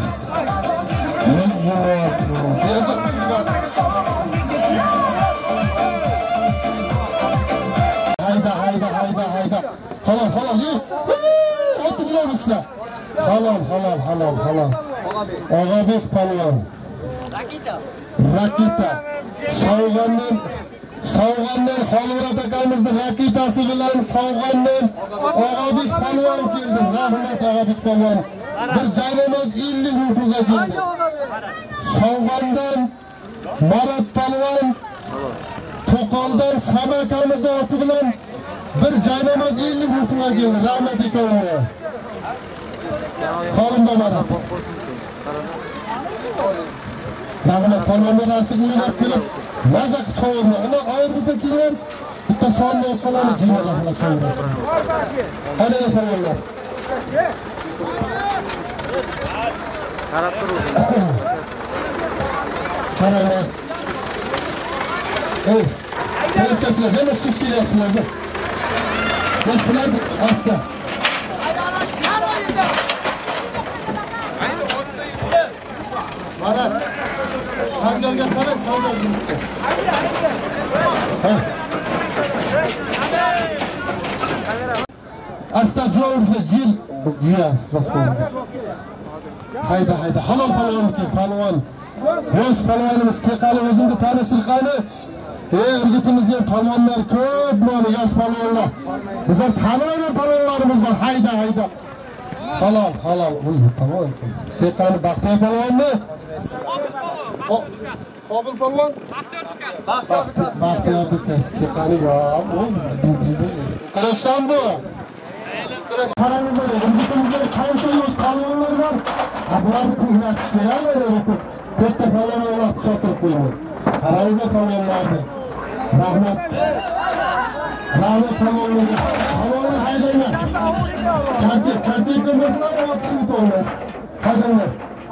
Hayda, hayda, hayda, hayda. Halal, halal, ye. Oturuyormuşlar. Halal, halal, halal, halal. Ağabek palvon. Rakita. Rakita. Savg'andan, savg'andan Xolmurat akamizni rakitasi bilan savg'andan Ağabek palvon keldi. Rahmat Ağabek palvon. Bir joyimiz ellik ming pulga keldi. Savg'andan Marat palvon, To'qoldan Samakamiz oti bilan bir joyimiz ellik ming pulga keldi. Rahmat ekanlar. Solimda Marat. Rahmat palvonlar asib o'ynab kelib, maza qilib ular ayirsa keyin bitta sonni o'qilani jiynalar qilamiz. Hadi palvonlar. Qarab turing. Qaranglar. Ey, Keskesler, ben de siz geliyorsunuz. Geçtiler hasta. Marat. Hangarga qarab, hangarga. Asta zo'rsa jil jiya rasul. Hayda hayda halol palvon ki palvon. Yosh palvonimiz Keqali o'zingni tanishir qani. Ey urgutimizga palvonlar ko'p, mana yosh palvonlar. Bizlar tanilmagan palvonlarimiz bor. Hayda hayda. Halol halol. Uy palvon. Keqali Baxtiyor palvonni. Qobil palvon. Baxtiyor ukas. Keqali yo'q. Qarashdan bu. Paramızda urgutimizga qancha yosh palvonlar bor. Bularni ko'zlatish kerak. Katta palvon olib sotirib qo'ydi. Qarayga palvonlarni. Rahmat. Rahmet tamamlayın. Tamamlayın haydaylar. Çarçık, çarçık kırmasına o kişi tutuyorlar. Haydaylar.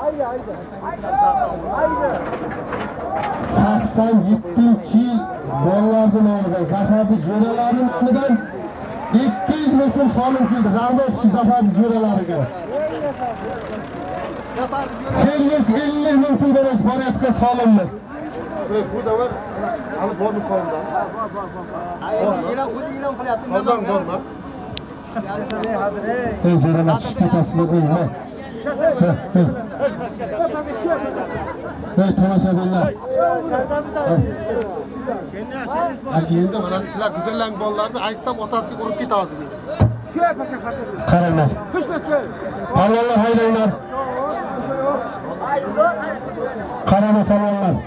sakson yettinchi gollardan oldu. Zafati Jo'ralarning nomidan ikki yuz ming so'm solim keldi. Rahmat shu Zafati Jo'ralariga. Sengiz ellik ming pul berasiz borayotgan solimmiz.
Bu da var. Alıp bormuş kolundan. Koldan borma.
Ey Jo'ralar tushib ketasizlar deymi? Ey tomoshabinlar.
Endi mana sizlar güzellang bollarni aytsam otasiga urib ketasiz.
Qaranglar. Palvonlar haydanglar. Qaranglar palvonlar.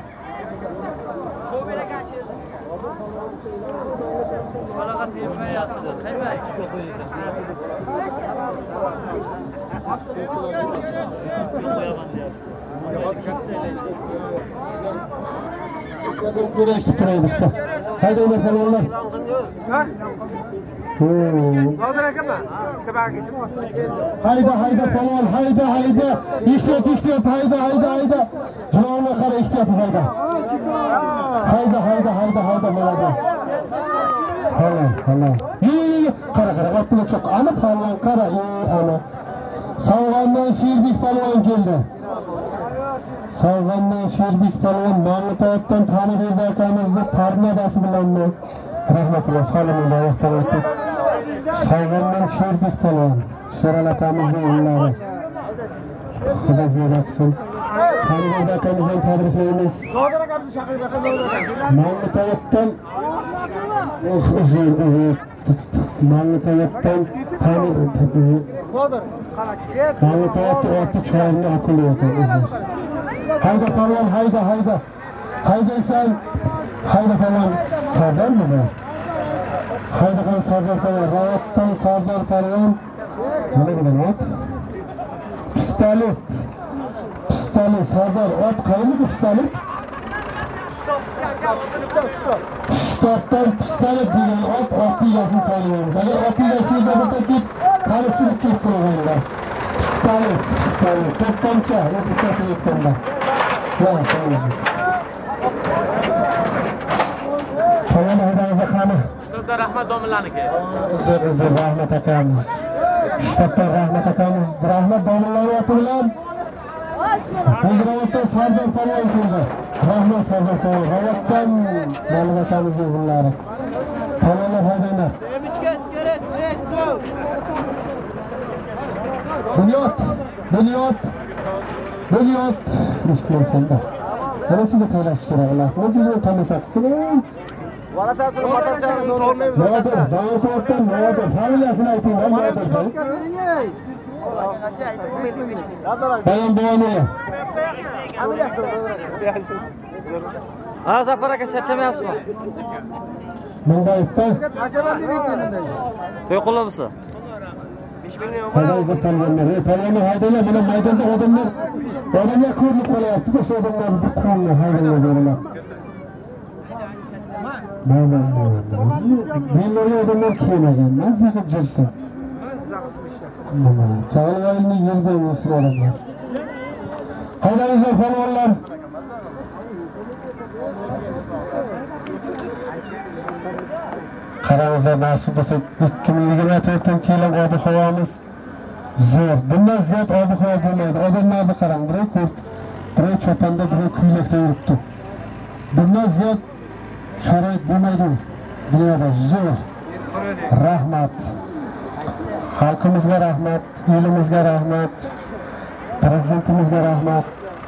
Güreşti turaydık da. Haydaylar palvonlar. Hayda hayda palvon hayda hayda. İşlet işlet hayda hayda hayda. Cunavına kara ihtiyatı hayda. Hayda hayda hayda hayda malades. Hala hala. Yo yo yo. Kara kara attılar çok. Ana palvon kara. Ee ana. Savgandan Şerbek palvon geldi. Savgandan Şerbek palvon Mang'itayotdan Tanıberdi akamizning tornadasi bilan rahmatulloh solimini ayaqdan o'tib. Savgandan Şerbek palvon Sherali akamizning o'g'illari. Xudo ziyoratsin. Tanıberdi akamizdan tabriklaymiz. Mang'itayotdan uzun uzun Mang'itayotdan Tanıberdi Mang'itayotda o'tib choyni okulyapti. Hayda palvon hayda hayda. Haydaysan. Hayda palvon Sardormi bu? Haydagan Sardor palvon. Ro'yatdan Sardor palvon. Nima bilan ot? Pistolet. Pistolet Sardor ot qaymidi pistolet? Stopdan pistolet degan ot ot egasini taniymiz. Agar ot egasi bo'lsa deb tanishib ketsin o'g'illar. Pistolet, pistolet, to'pponcha, o'zbekchasi aytganda. Ya, tamam. Tamam, haydangizga qani.
Shtobda rahmat domillarniki.
Uzr, uzr, rahmat akamiz. Shtobda rahmat akamiz, rahmat domillar bilan. Hozirda Sardor palvon keldi. Rahmat Sardor palvon. Ravotdan Malik akamizning o'g'illari. Palvonlar haydanglar. Bunyod, bunyod, bunyod. Eshitmaysanda. Narasiga to'lash kerak ular. O'zingni tomosha qilsin.
Valatasini motorchani tolmaymiz.
Nodir, Davlatdan Nodir. Familiyasini ayting, Nodir. Bayon Bovoniya.
Ha, Zafar aka charchamayapsizmi?
Mundayda.
To'y qilibsiz?
Haydaylar tanganlar, tanganlar haydaylar, mana maydonda odamlar, odamlar ko'rinib qolyapti, o'sha odamlarni qonlar haydaylar zo'rlar. Mana menlarga odamlar kelmagan, mazza qilib jirsin. Nima? Tavallayni yerda o'sir odamlar. Haydaylar palvonlar. Qarangizlar, nasib bo'lsa ikki ming yigirma to'rtinchi yil ob-havomiz zo'r. Bundan ziyod ob-havo bo'lmaydi. Odamlarni qarang, birov ko'rt, birov chopanda, birov kuylakda yuribdi. Bundan ziyod sharoit bo'lmaydi. Dunyoda zo'r. Rahmat. Xalqimizga rahmat, elimizga rahmat, prezidentimizga rahmat.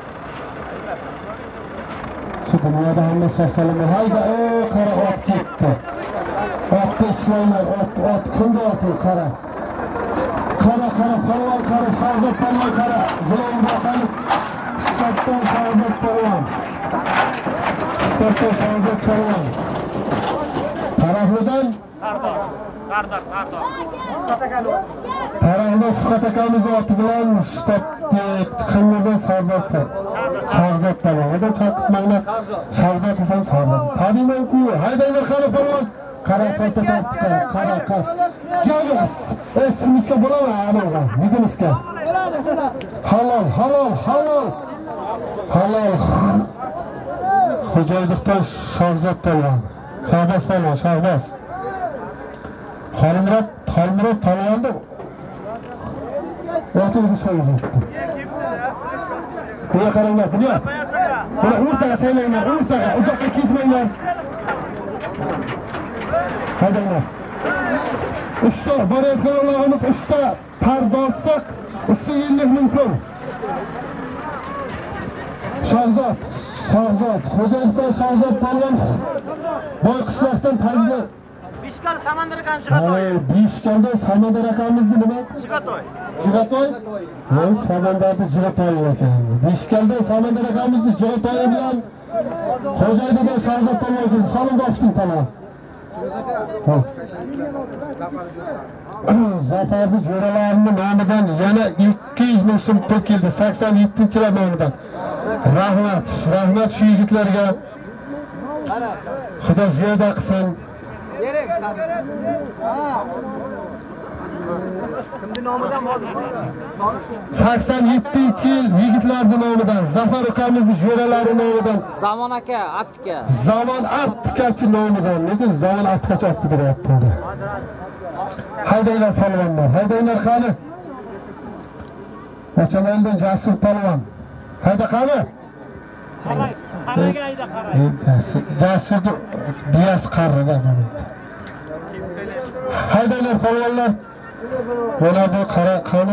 Shu dunyoda hamma sog'-salomat. Hayda, o qara ot ketdi. Otda ishlaylar, ot, ot, kimda otu, qara. Qara, qara, palvon, qara, Shahzod palvon, qara. Zulm boqalik, Shtobdan Shahzod palvon. Shtobdan Shahzod palvon. Taraflidan?
Qardor, Qardor, Qardor.
Taraflidan Fuqat akamiz oti bilan Shtobda Qimmirdan Sardor Shahzod palvon. Adam chaqitmanglar. Shahzod desam Sardor. Taniyman-ku, haydanglar qara palvon. Qara torta tortdi, qara, qara. Gavas. Esimizga bo'laman anaqa. Vidimizga. Halol, halol, halol. Halol. Xo'jaylikdan Shahzod polvon. Shahbaz polvon, Shahbaz. Xolmurod, Xolmurod polvonni o'timizni so'ydi. Buya qaranglar, buya. Buni o'rtaga saylanglar, o'rtaga, uzoqqa ketmanglar. Haydanglar. Uchta borayotgan olog'imiz uchta pardozsiq, usti ellik ming pul. Shahzod, Shahzod, Xo'jaylikdan Shahzod polvon Boyqishloqdan Tajli.
Bishkal Samandar akam Jigatoy.
Ay, Bishkalda Samandar akamizni nimasi?
Jigatoy.
Jigatoy? Yo'q, Samandarda Jigatoy ekan. Bishkalda Samandar akamizni Jigatoy bilan Xo'jaylikdan Shahzod polvon salonga olishdim tamom. Zafarni jo'ralarini nomidan yana ikki yuz ming so'm pul keldi. sakson yettinchilar nomidan. Rahmat, rahmat shu yigitlarga. Xudo ziyoda qilsin.
Kimning nomidan bor?
sakson yettinchi yil yigitlarning nomidan, Zafar ukamizni jo'ralari nomidan,
Zamon aka, Attika.
Zamon Attikachi nomidan, lekin Zamon Attikachi otdi deyapti. Haydanglar polvonlar, haydanglar qani. Ochamandan Jasur polvon. Hayda qani.
Qaraga hayda qara.
Jasur biyas qarrida bo'ladi. Haydanglar polvonlar. Mana bu qara qani.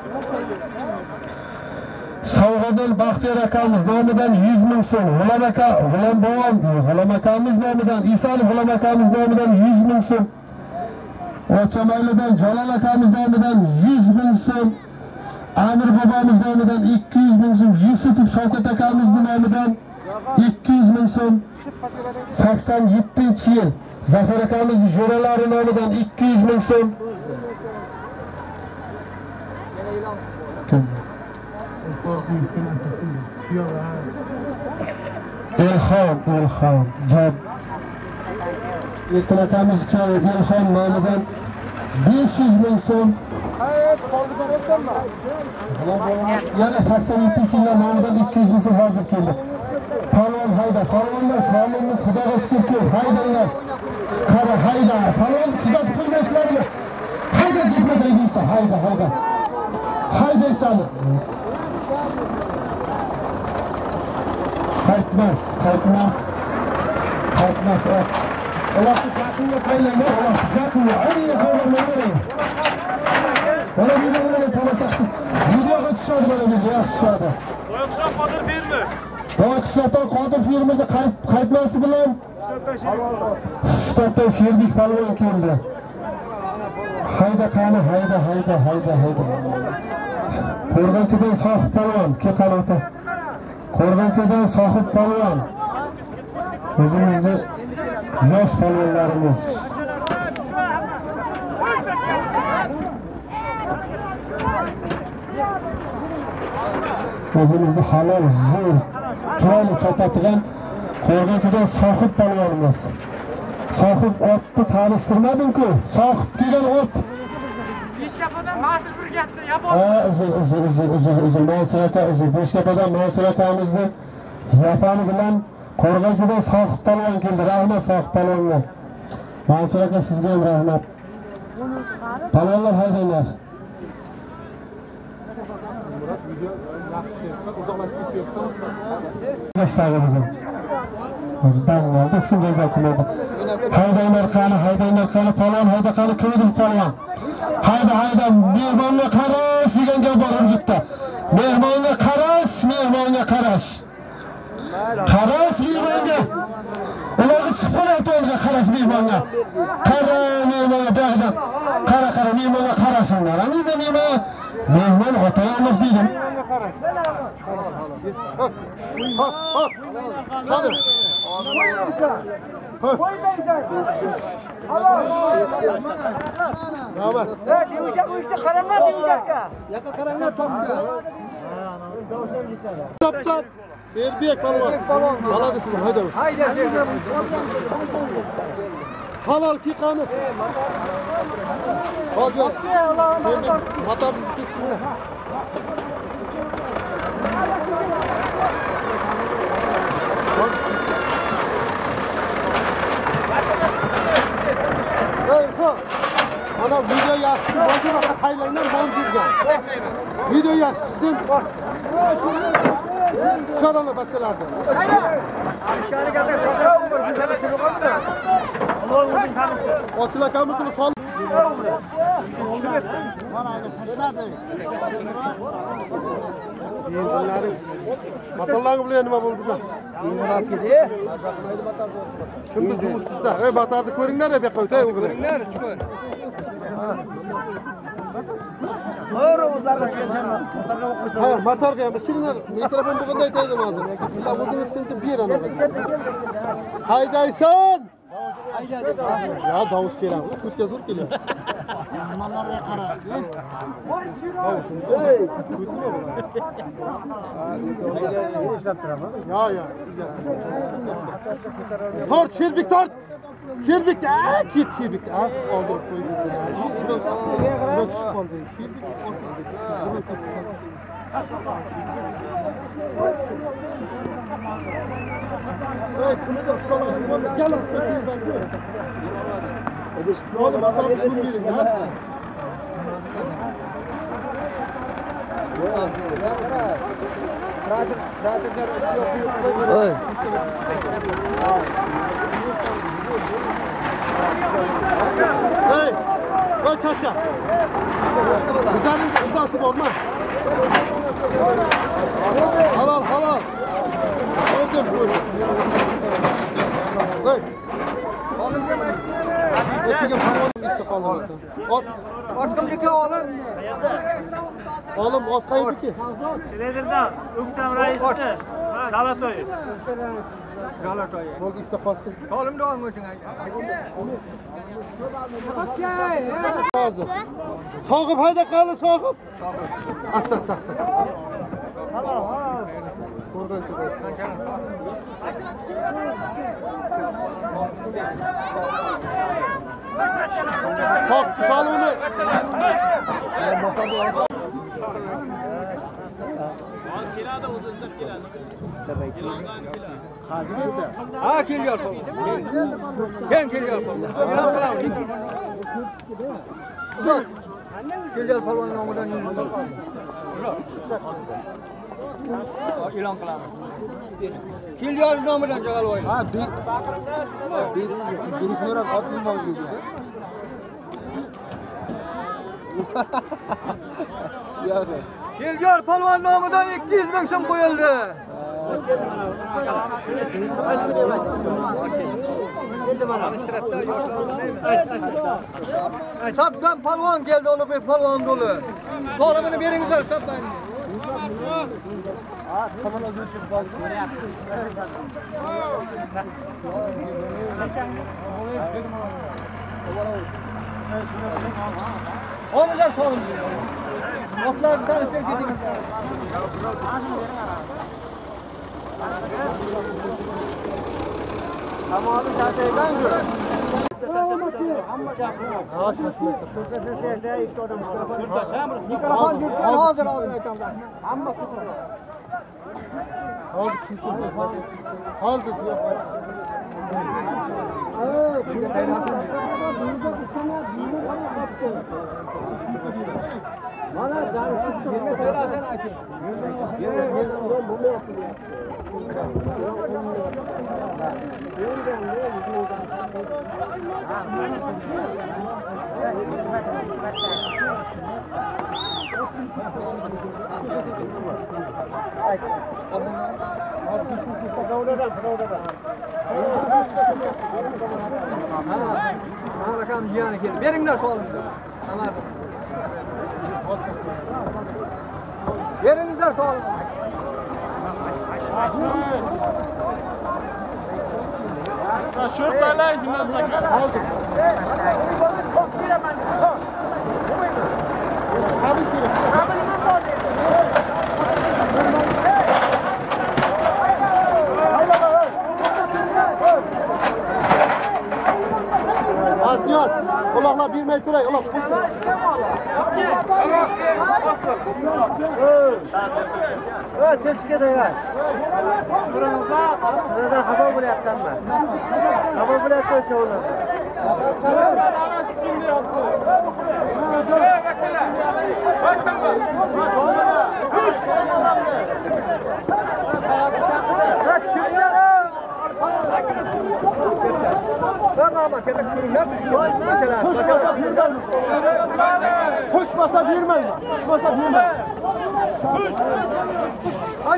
Sovg'adan Baxtiyor akamiz nomidan yuz ming so'm, G'ulom aka, G'ulom bovon, G'ulom akamiz nomidan, Isolov G'ulom akamiz nomidan yuz ming so'm. Ochamaylidan Jalol akamiz nomidan yuz ming so'm. Amir bobomiz nomidan ikki yuz ming so'm, Yusupov Shavkat akamiz nomidan ikki yuz ming so'm. sakson yettinchi yil Zafar akamiz jo'ralari nomidan ikki yuz ming so'm. Ilhom, Ilhom, Jab. Yekin akamiz kavi Ilhom nomidan besh yuz ming so'm.
Hayır, qoldidan o'tganmi?
Yana sakson yettinchi yillar nomidan ikki yuz ming so'm hozir keldi. Polvon hayda, polvonlar salomimiz Xudoga shukr, haydanglar. Qara hayda, polvon kuzatib qo'ymaysizlarmi? Hayda zikrdaysa, hayda, hayda. Haydaysan. Qaytmas, qaytmas. Qaytmas. Ularni chaqinga qo'yinglar, ularni chaqinga. Ayni qo'yinglar. Mana bu yerga tomosha qilib, videoga tushadi mana bu yaxshi tushadi.
Boyqishloq Qodir firma.
Boyqishloqdan Qodir firmaga qaytmasi bilan Shtobdan Sherbek polvon keldi. Hayda qani, hayda, hayda, hayda, hayda. Qo'rg'onchidan Sohib polvon, ke qanoti. Qo'rg'onchidan Sohib polvon. O'zimizni yosh polvonlarimiz. O'zimizni halol, zo'r, chiroyli chopadigan Qo'rg'onchidan Sohib polvonimiz. Sohib otni tanishtirmadim-ku. Sohib degan ot.
Beshkapadan Mas'ul brigadasi yapon.
Ha, uzun, uzun, uzun, uzun, uzun. Mansur aka, uzun. Beshkapadan Mansur akamizni yaponi bilan Qo'rg'onchidan Sohib polvon keldi. Rahmat Sohib polvonga. Mansur aka sizga ham rahmat. Polvonlar haydanglar.
Murat video yaxshi kelsa, uzoqlashib ketdi.
Boshlaymiz. O'zbeklarda shunday bo'ladi. Haydanglar qani, haydanglar qani, polvon hayda qani, kimdir polvon. Hayda, hayda, mehmonga qarash degan gap bor o'rgitda. Mehmonga qarash, mehmonga qarash. Qarash mehmonga. Ularga chiqib o'lga qarash mehmonga. Qara mehmonga bog'da. Qara, qara mehmonga qarasinglar. Amina mehmon, mehmon ota-onalar deydim.
Hop, hop. Hadi. Bravo.
Ha, deyucak bu işte karanlar deyucakka.
Yaka karanlar topga. Top top. Sherbek polvon. Baladi siz hayda.
Hayda.
Halal pikanı. Hadi. Motor bisiklet. Hey, ho. Ana video yaxshi bo'ldi, faqat haylaylar bondirgan. Video yaxshisin. Şarana basalardı. Otilakamızı sol. İnsanların matallarını bile nima bo'ldi da. Kimdi jumussizda? Ey batardi ko'ringlar ey beqoy, ey o'g'ri. Ko'ringlar, chiqin. Ha, motorga ham shirinlar mikrofon bo'lganda aytaydim hozir. Illa o'zingiz qilsa berana. Haydaysan. Haydadik. Ya davus keladi, ko'kka zo'r keladi. Mehmonlarga qara. Ey, Ya, ya. Tort, Sherbek tort. Sherbek, a, ket Sherbek. A, oldirib qo'ydi. Hey, kimi de tutalım. Gelin, sesini ben görüyorum. Oğlum, bakalım bunu verin ya. Rahatır, rahatır yok. Oy. Hey, koy çaça. Güzelin de ustası mı olmaz? Halal, halal. Öldüm, buyur. Hey. Ötügüm hanım işte kaldı. Ot. Otkumdaki oğlum. Oğlum ot kaydı ki.
Siledirdan, Uktam Reis'ti. Galatoy. Galatoy.
Oldu işte pastır.
Oğlum da olmuş.
Lazım. Soğup hayda kalı soğup. Asta asta asta. Oradan çıkar. Kalk, sal bunu.
Ha geliyor. Gel geliyor. Geliyor falan ondan ilan kılamaz. Geliyor nomordan jagal oy. Ha bir bir bir kere atın mı oldu? Ya Geliyor palvan namıdan iki yüz bin so'm qo'yildi. Satgan palvan geldi, onu bir palvan dolu. To'g'rimini beringizlar, satmayın. Ha, tamam o'zim bas ko'ryapti. Olmayacak sorun. Otlar tanıştık dedik. Ama abi zaten gör. Ha şaşırdım. Şöyle işte adam. Mikrofon girken hazır abi mekandan. Amma tutur.
Aldı kimse. Aldı diyor.
Bana canı girme söylersen açayım. Bunu yapıyor. Bakalım Cihan'a gelin. Verimler kolumuzda. Tamam. Verimler kolumuzda.
Şurada şimdi sakın.
Aldı. Tabii ki. Turay turay. Allah.
Evet, teşekkür ederim. Şuranızda sizden haber bile yaptım ben. Haber bile yaptım çoğunlar.
Koşmasa girmeyin. Koşmasa girmeyin. Haydi.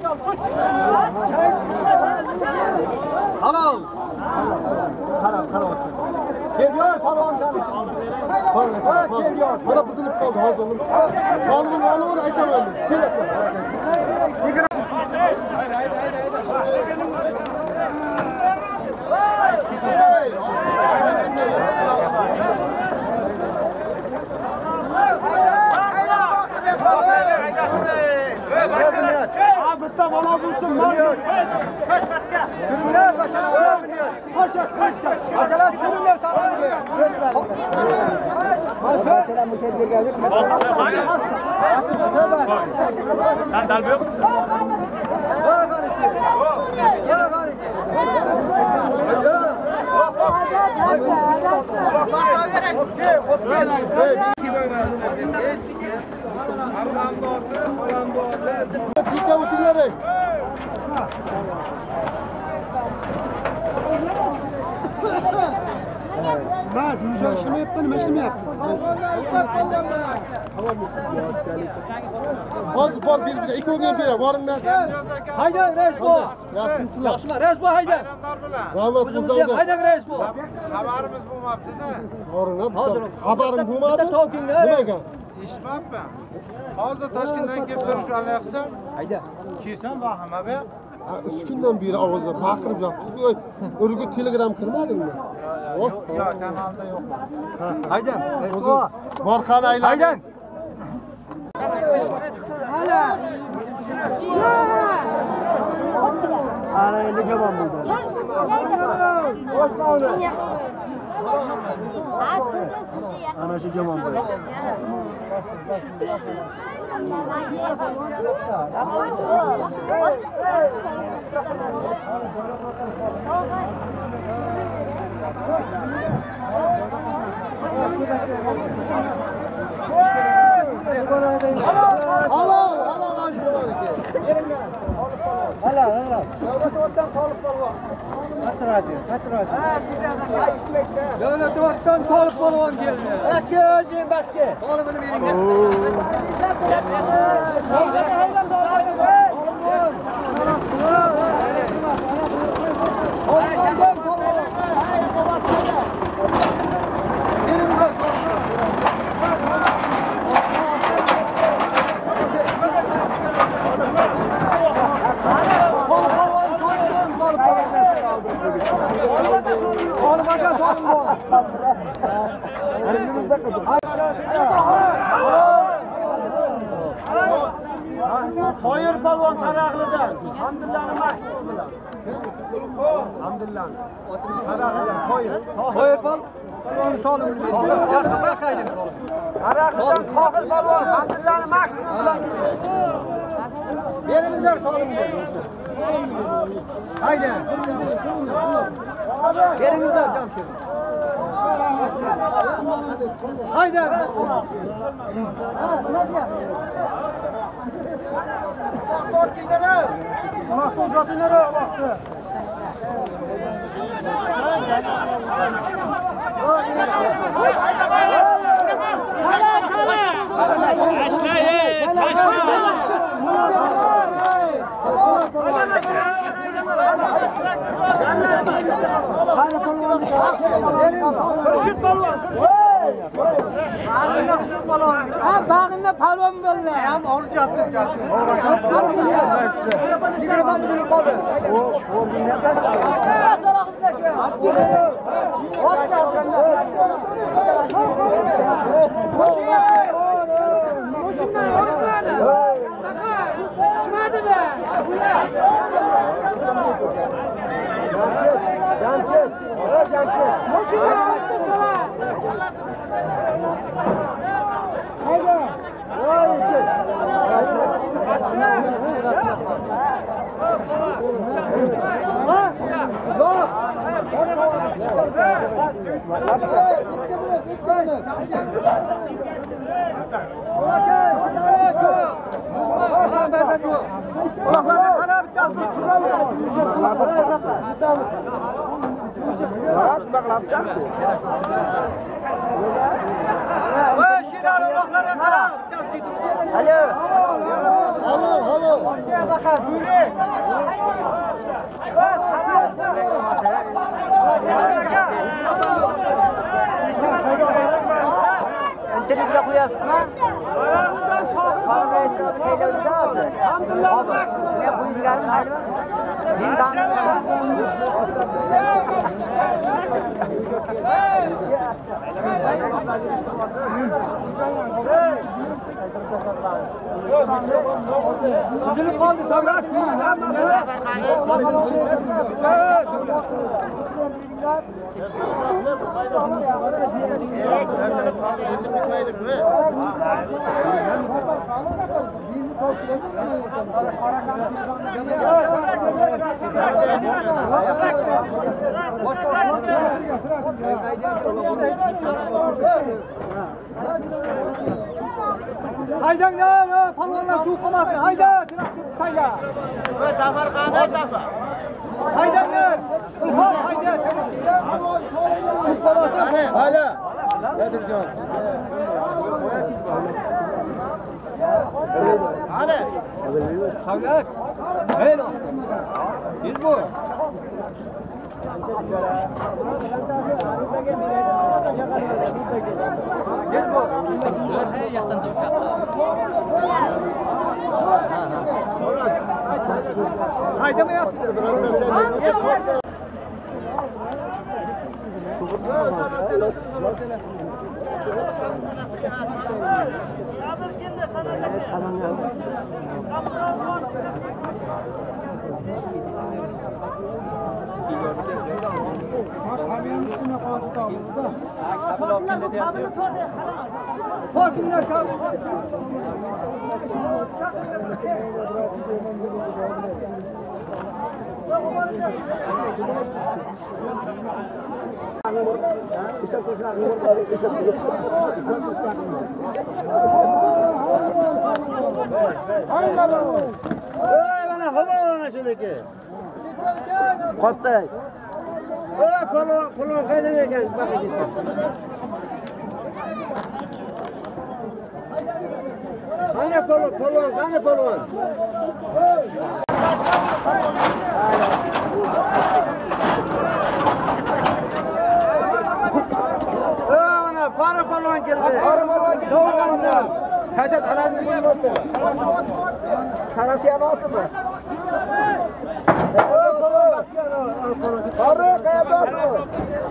Halal. Karam karam. Geliyor palon tanış. Ha geliyor. Bana bızılıp kaldı hazır olur. Sağlığın var var aytamam. Gel. Abıtta bana bulsun lan. Sürümler başına öğreniyor. Koşa koşa. Acele sürümler sağlam. Mesela müşteriye geldik. Sen dalga yok musun? Yok kardeşim. Yok kardeşim. Ma, duyacağım şimdi yap bana, şimdi yap. Az var bir bir iki gün bir varın ben. Haydi reis bu. Yaksınlar. Yaksınlar reis bu haydi. Rahmet buzdaydı. Haydi reis bu. Haberimiz bulmaptı da. Oruna haberim bulmadı. Nimaga? İşmapman. Hozir Toshkentdan kelib turish olyapsan. Haydi. Kelsan vahima be. uch kundan beri ovozlar baqirib yotibsiz. Urgut Telegram kirmadingmi? Yo'q, yo'q, kanalda yo'q. Haydan, bor qani aylan. Haydan. Hala. Ana endi javob bo'ldi. Osmonni. Ana shu javob bo'ldi. Halal, halal aşırı. Halal, halal. Devlet kalıp kalıyor. Kaç radyo, kaç radyo? Ha, sizlerden işlemekte. Devlet ottan kalıp kalıyor geldi. Belki özüm, belki. Kalıbını verin. Hayır balon Karagılı'dan. Hamdillah'ın mahsus bilan. Hamdillah'ın. Karagılı'dan hayır. Hayır bal. Balon solum. Yaxşı bakayın. Karagılı'dan Kog'il balon. Hamdillah'ın mahsus bilan. Beringizlar solum. Haydi. Beringizlar jamshid. Haydi. Mahmut Ratinere baktı. Hırşit balon.
Ha, bağında palon böyle.
Hem oruç yaptık. Yine ben bunu kaldı.
Can
Entelikle koyarsın ha? Kahve esnafı teylevi de aldı. Abi, ne buyurgarım hayır mı? Bin tane
Üzülüp kaldı sabrak. Haydan ya ya palvanlar su komasın hayda hayda ve Zafer Khan'a Zafer haydan ya ufak hayda su komasın hala nedir diyor hadi havlat hayır biz bu gel bu şey yaktan düşer hayda mı yaptın bana hava şunaki. Qottay. Oy, polon, polon qaydan ekan? Baqaysan. Qani polon, polon, qani polon? Oy, mana pari polon keldi. Pari polon keldi. Chacha tarazim bo'lib o'tdi. Sanasi ham oltimi? Pari qayerda o'tdi?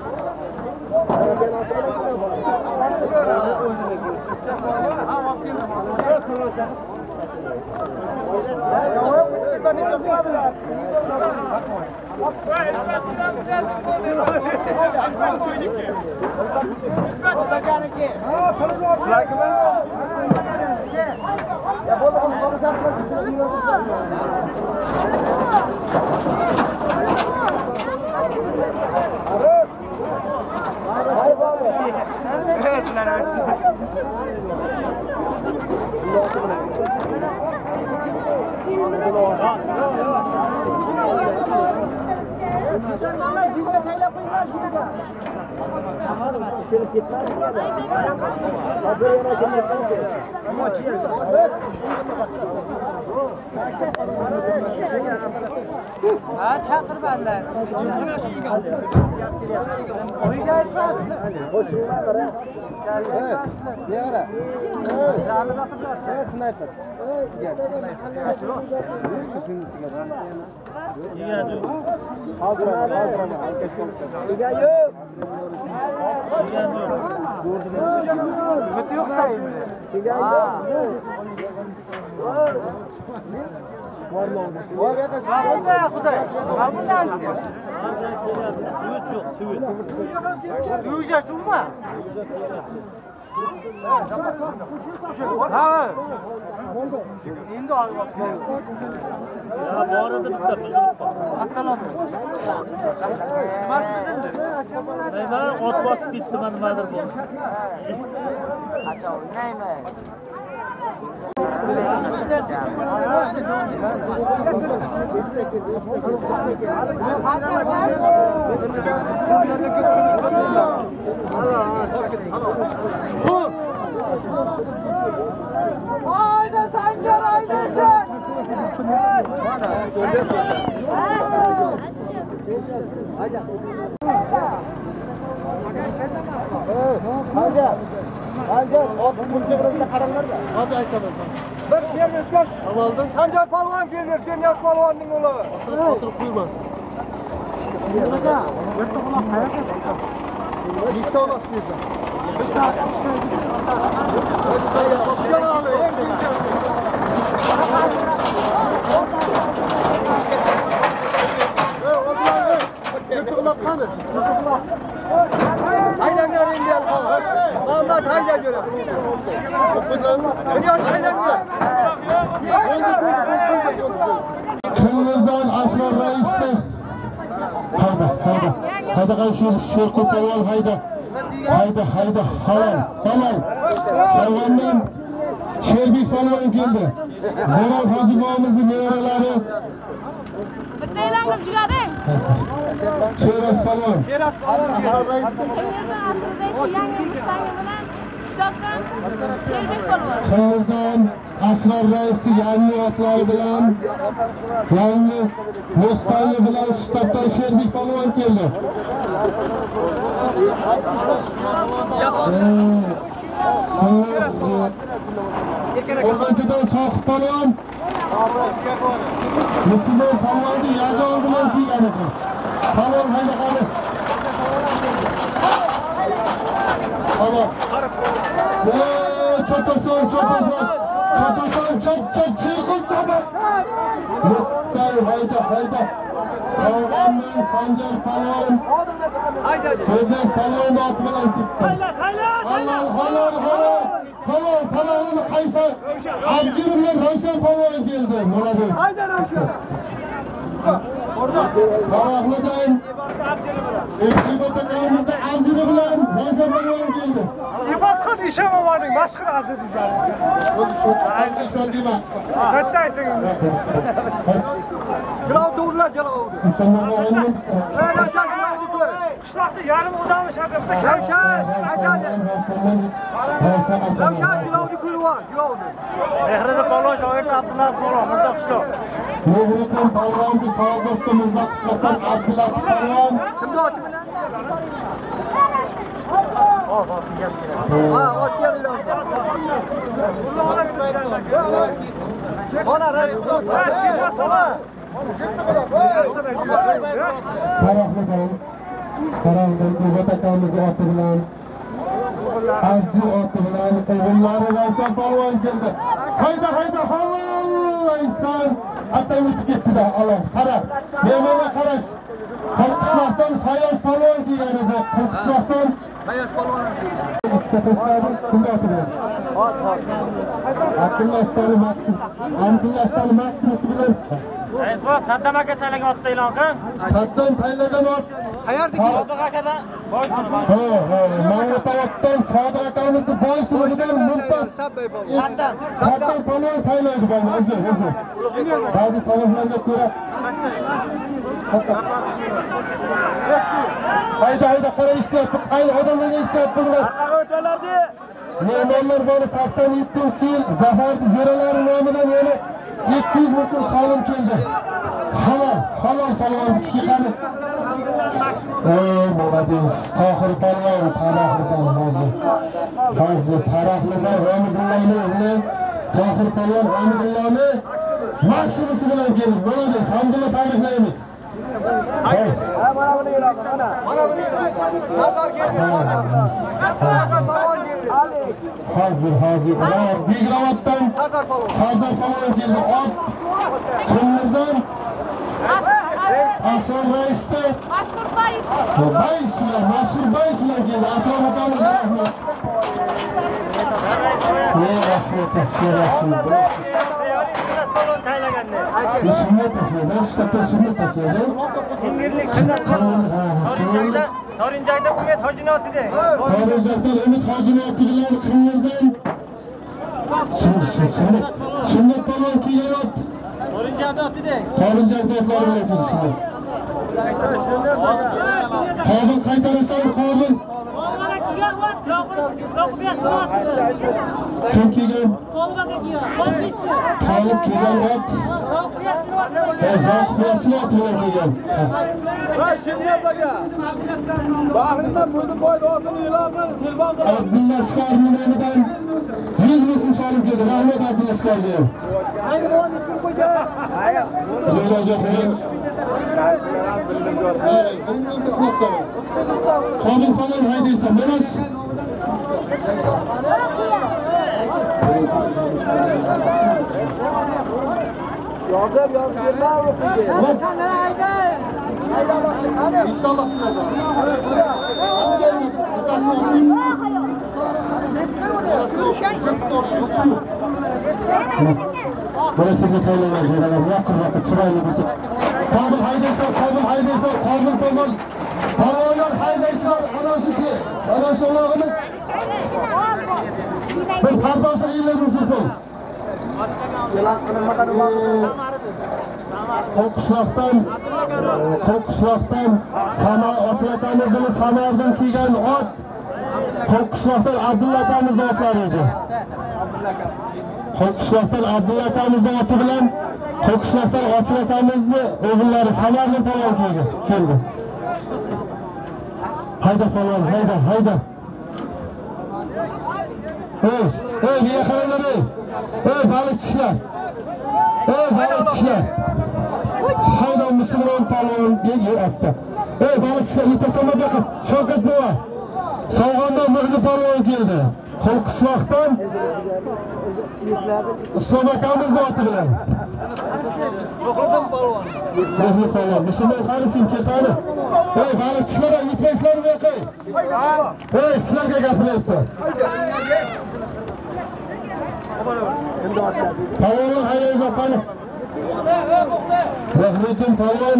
Ha, çakır benden.
Ne ara? Evet, sniper. Gel. Hazır, hazır ama. Gel yok. Götü yok da. Gel yok. Bunday Xudoy. Bundan. Uyuja chunma. Ha. Endi olib.
Ya boradi bitta.
Assalomu alaykum. Nimasimiz?
Nima ot bosib ketdi mana nimadir bu.
Acha, nima?
Haydi Sancar, haydi sen. Sancar. Sancar, ot buncha bilan qaranglar-da.
Hadi aytaman.
Bir sher o'zgash.
Amaldan
Sancar polvon keldi, sen yosh polvonning o'g'li.
o'tirib qo'yma.
Nega? Yerda quloq qayerda?
Ikkita uloq berdi.
Ishda, ishda.
Uloq qani?
Aylanlar endi al. Muhammad hayda jo'ra. Dunyo aylanlar.
Ko'ngildan Asror raisni hayda hayda hayda qaysi sher qo'polon hayda hayda hayda halol halol Savandan Sherbek polvon keldi. Meral Hojiboyimizni nevaralari
bitta e'lon jigaring.
Sheraz polvon.
Sheraz polvon Asror rais.
Kimlardan Asror rais yangi mustangi bilan shtabdan Sherbek polvon.
Ko'ngildan Asror raisni yangi otlari bilan yangi mustangi bilan shtabdan Sherbek polvon keldi. O'rganchidan Sohib polvon Musulmon polvonni yag'on bilan kiygan ekan. Polvon hayda qani. Polvon. Ey, chopason, chopason. Chopason, chop, chop, chirqib chopa. Mustafa hayda, hayda. Polvonning Sanjar polvon.
Hayda.
O'zbek polvon ot bilan chiqdi. Halol, halol, halol. Polvon, polvonni qaysi? Abdul bilan Ravshan polvon keldi. Mana bu.
Hayda Ravshan.
Qaroqlidan Ekibat akamizda Abdul bilan Ravshan polvon keldi.
Ibatxon Ishomovning mashhur Abdullar.
Ayni shundaymi?
Katta ayting. Jalov to'g'rilar, jalov. Ravshan qishloqda yarim odam shaqirdi. Ravshan aytadi. Ravshan jilovni ko'rib, jilovni. Mehrida polvon shoir Abdullah polvon Mirzo qishloq.
Mehrida polvonni Saodatda Mirzo qishloqdan Abdullah polvon.
Kimni oti bilan? Ha, ot keldi. Mana Rashid Salom.
Qaroqlidan Qaroqlidan Ekibat akamizning oti bilan Azzi oti bilan o'g'illari Ravshan polvon keldi. Hayda, hayda, halol inson. Hatta o'tib ketdi-da, Alloh. Qara. Mehmonga qarash. Qishloqdan Fayoz polvon kelgan edi. Qishloqdan
Fayoz polvon.
Abdullahdan Maksim. Abdullahdan Maksim bilan
Rais bu Saddam aka tayinlagan otni e'lon qil.
Saddam tayinlagan ot.
Qayerdagi?
Sodiq akadan boysun.
Ha, ha, Mang'itoboddan Sodiq akamizni boysunidan Mumtoz
Saddam.
Saddam polvon tayinlaydi bani o'zi, o'zi. Ba'zi sabablarga ko'ra hayda, hayda, qara ehtiyot, qayli odamlarga ehtiyot bo'linglar.
O'tlardi.
Mehmonlar bori sakson yettinchi yil Zafar Zeralari nomidan yana ikki yuz ming so'm keldi. Halol, halol polvon chiqadi. Ey, молодец. Tohir polvon, Taroqlidan hozir. Hozir Taroqlidan Ramidullohni o'g'li Tohir polvon Ramidullohni Maksimisi bilan keldi. Молодец. Hamdulillah tabriklaymiz.
Hayır. Bana bunu yürü. Bana bunu yürü. Nazar geldi. Nazar balon geldi.
Hazır, hazır. Büyük Ravat'tan Sardar Palon geldi. At. Kırmızıdan Aslan Reis'te.
Maşhur Bayis.
Bayis'ler, Maşhur Bayis'ler geldi. Aslan Bakanımız rahmet. Ne rahmet, ne rahmet. Sünnet taşıyor, ben üstadda sünnet taşıyor.
Singirlik sünnet Torinjayda Ümit Hocini otidi.
Torinjayda Ümit Hocini otidilar Kırmızıdan. Sünnet balon kiygan ot.
Torinjayda otidi.
Torinjayda otlar bilan kelishdi. Qobil qaytarasan, Qobil. Kim kiygan? Tolib kiygan ot. Zoq Qiyosli ot bilan kiygan. Abdulla Askar nomidan yuz ming so'm solib keldi. Rahmat Abdulla Askarga. Qobil falon haydaysan, menas.
Yozib, yozib berma o'qiga.
İnşallah sizlerden.
Burası bir taylalar, yakın vakit çıraylı bir şey. Qobil haydaysan, Qobil haydaysan, Qobil Qobil. Balonlar haydaysan, ana şu ki, ana şu olağımız. Bir pardonsa iyilerimizin kol. Qo'qishloqdan, Qo'qishloqdan Sama ochlatamiz bilan Samardan kelgan ot. Qo'qishloqdan Abdulla akamizning otlari edi. Qo'qishloqdan Abdulla akamizning oti bilan Qo'qishloqdan ochlatamizni o'g'illari Samardan palon keldi. Hayda falon, hayda, hayda. Ey, ey, niye qaranglar ey? Ey, balıkçılar. Ey, balıkçılar. Hayda Müslüman palon diye asta. Ey, balıkçılar, mutasama bakın. Şevket Baba. Soğandan Mıhlı palon geldi. Qo'qishloqdan Islom akamizning oti bilan. Mıhlı palon. Müslüman qarisin ketadi. Ey, balıkçılar, yetmaysizlar bu yoqqa. Ey, sizlarga gapiryapti. Palonlar haydaymiz oqani. Rahmetin palon.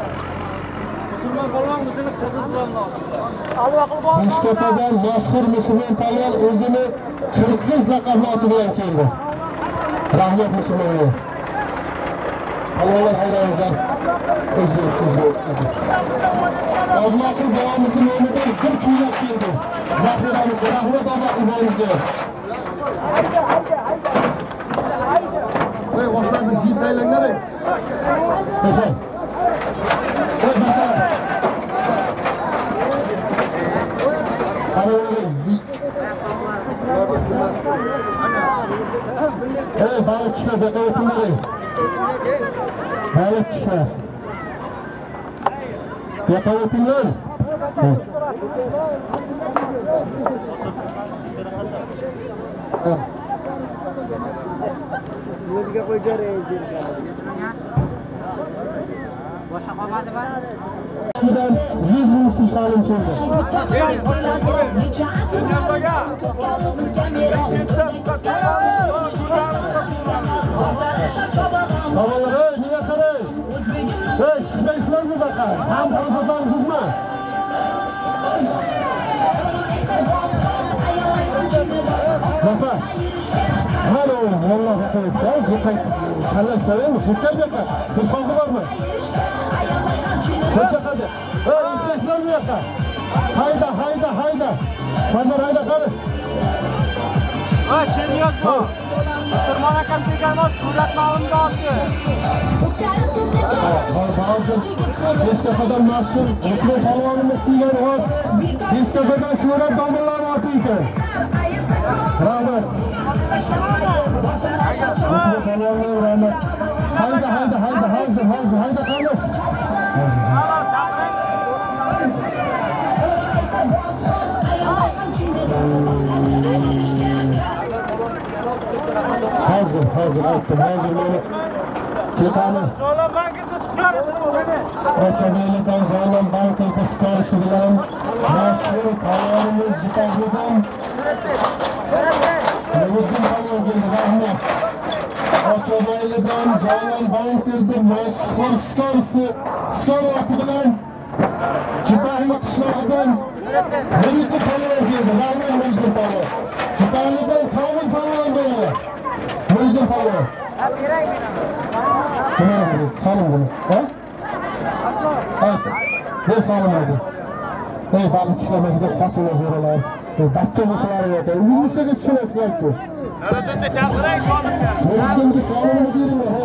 Beshtepadan mashhur musulmon palon o'zini Qirg'iz laqabli oti bilan keldi. Rahmat musulmonlar. Palonlar haydaymiz. Allohning davomimizning nomidan bir kuylab keldi. Zaxiramiz rahmat Allohimizga. Ey, boshlarni jiyib taylanlar ey. Qo'sha. Ey, basa. Ey, balıkçılar, beka o'tinglar ey. Balıkçılar. Beka o'tinglar.
O'ziga qo'yjar ey.
Boshqa qolmadi ba?
Bundan yüz ming so'm solim keldi. Babalar ey, niye qarang? Ey, chiqmaysizlarmi baqa? Ham qilsam juzma. Baqa. Halo, vallahi qo'yibdi. Bu qayt. Qanday so'raymi? Ketgan yo'qa. Bir so'zi bormi? Ketgan hadi. Ey, ittesizlar bu yoqqa. Hayda, hayda, hayda. Hozir hayda qani.
Ha, Sheniyot bu. Musulmon akam kelgan ot, suratni olimda otdi.
Hozir Beshtepadan mashhur Musulmon palvonimiz kelgan ot. Beshtepadan surat domlalarni oti ekan. Rahmat. Musulmon palvonlar rahmat. Hayda, hayda, hayda, hayda, hayda, hayda qani. Hazır, hazır, aytdim, hazır meni. Ketani.
Jo'lan bankada sigarası bo'ladi.
Ochadaylidan Jo'lan bankada sigarasi bilan mashhur palvonimiz Jipahlidan Nuriddin palvon keldi, rahmat. Ochadaylidan Jo'lan bankada mashhur sigarasi sigarati bilan Jipahli qishlog'idan Nuriddin palvon keldi, rahmat Nuriddin palvon. Jipahlidan Komil palvon bo'ldi. Nuriddin palvon. Nima bo'ldi? Salom bo'ldi. Ha? Ne sağlamadı? Ey balıkçılar da kasıla zoralar. Dakika masaları yok. Yüzümüze geçemezler ki.
Nuriddinni chaqirang sonimga.
Nuriddinni sonini diyelim ya.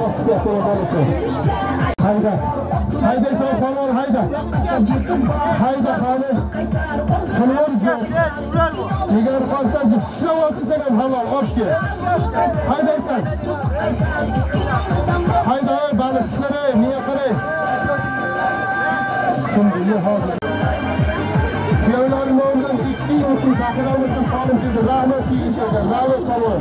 Hayda. Hayda sen falan hayda. Hayda hali. Şunlar yok. Eğer kalsan ki şuna bakırsan hem halal. Hoş ki. Hayda sen. Hayda balıkçıları niye karayım? Şimdi ne hazır? Köylerin ondan gittiği olsun, takıramızda sağlık dedi, rahmet iyi içecek, rahmet kalır.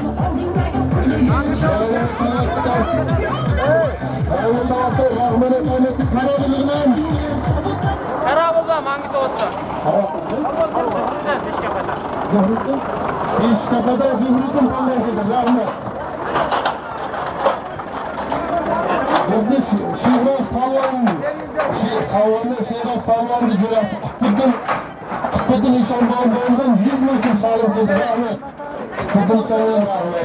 Rahmet savaşta, rahmet eklemesi karabilirmem.
Karabulda, mangda olsa.
Karabulda? Zührüddin? Beşkapa'da Zührüddin kalır dedi, rahmet. Bizde Şehraz Palvan, Palvan'da Şehraz Palvan'da görəsi Qutbuddin, Qutbuddin İşanbağın doğumdan yüz mısın sağlık dedi, rahmet. Qutbuddin İşanbağın rahmet.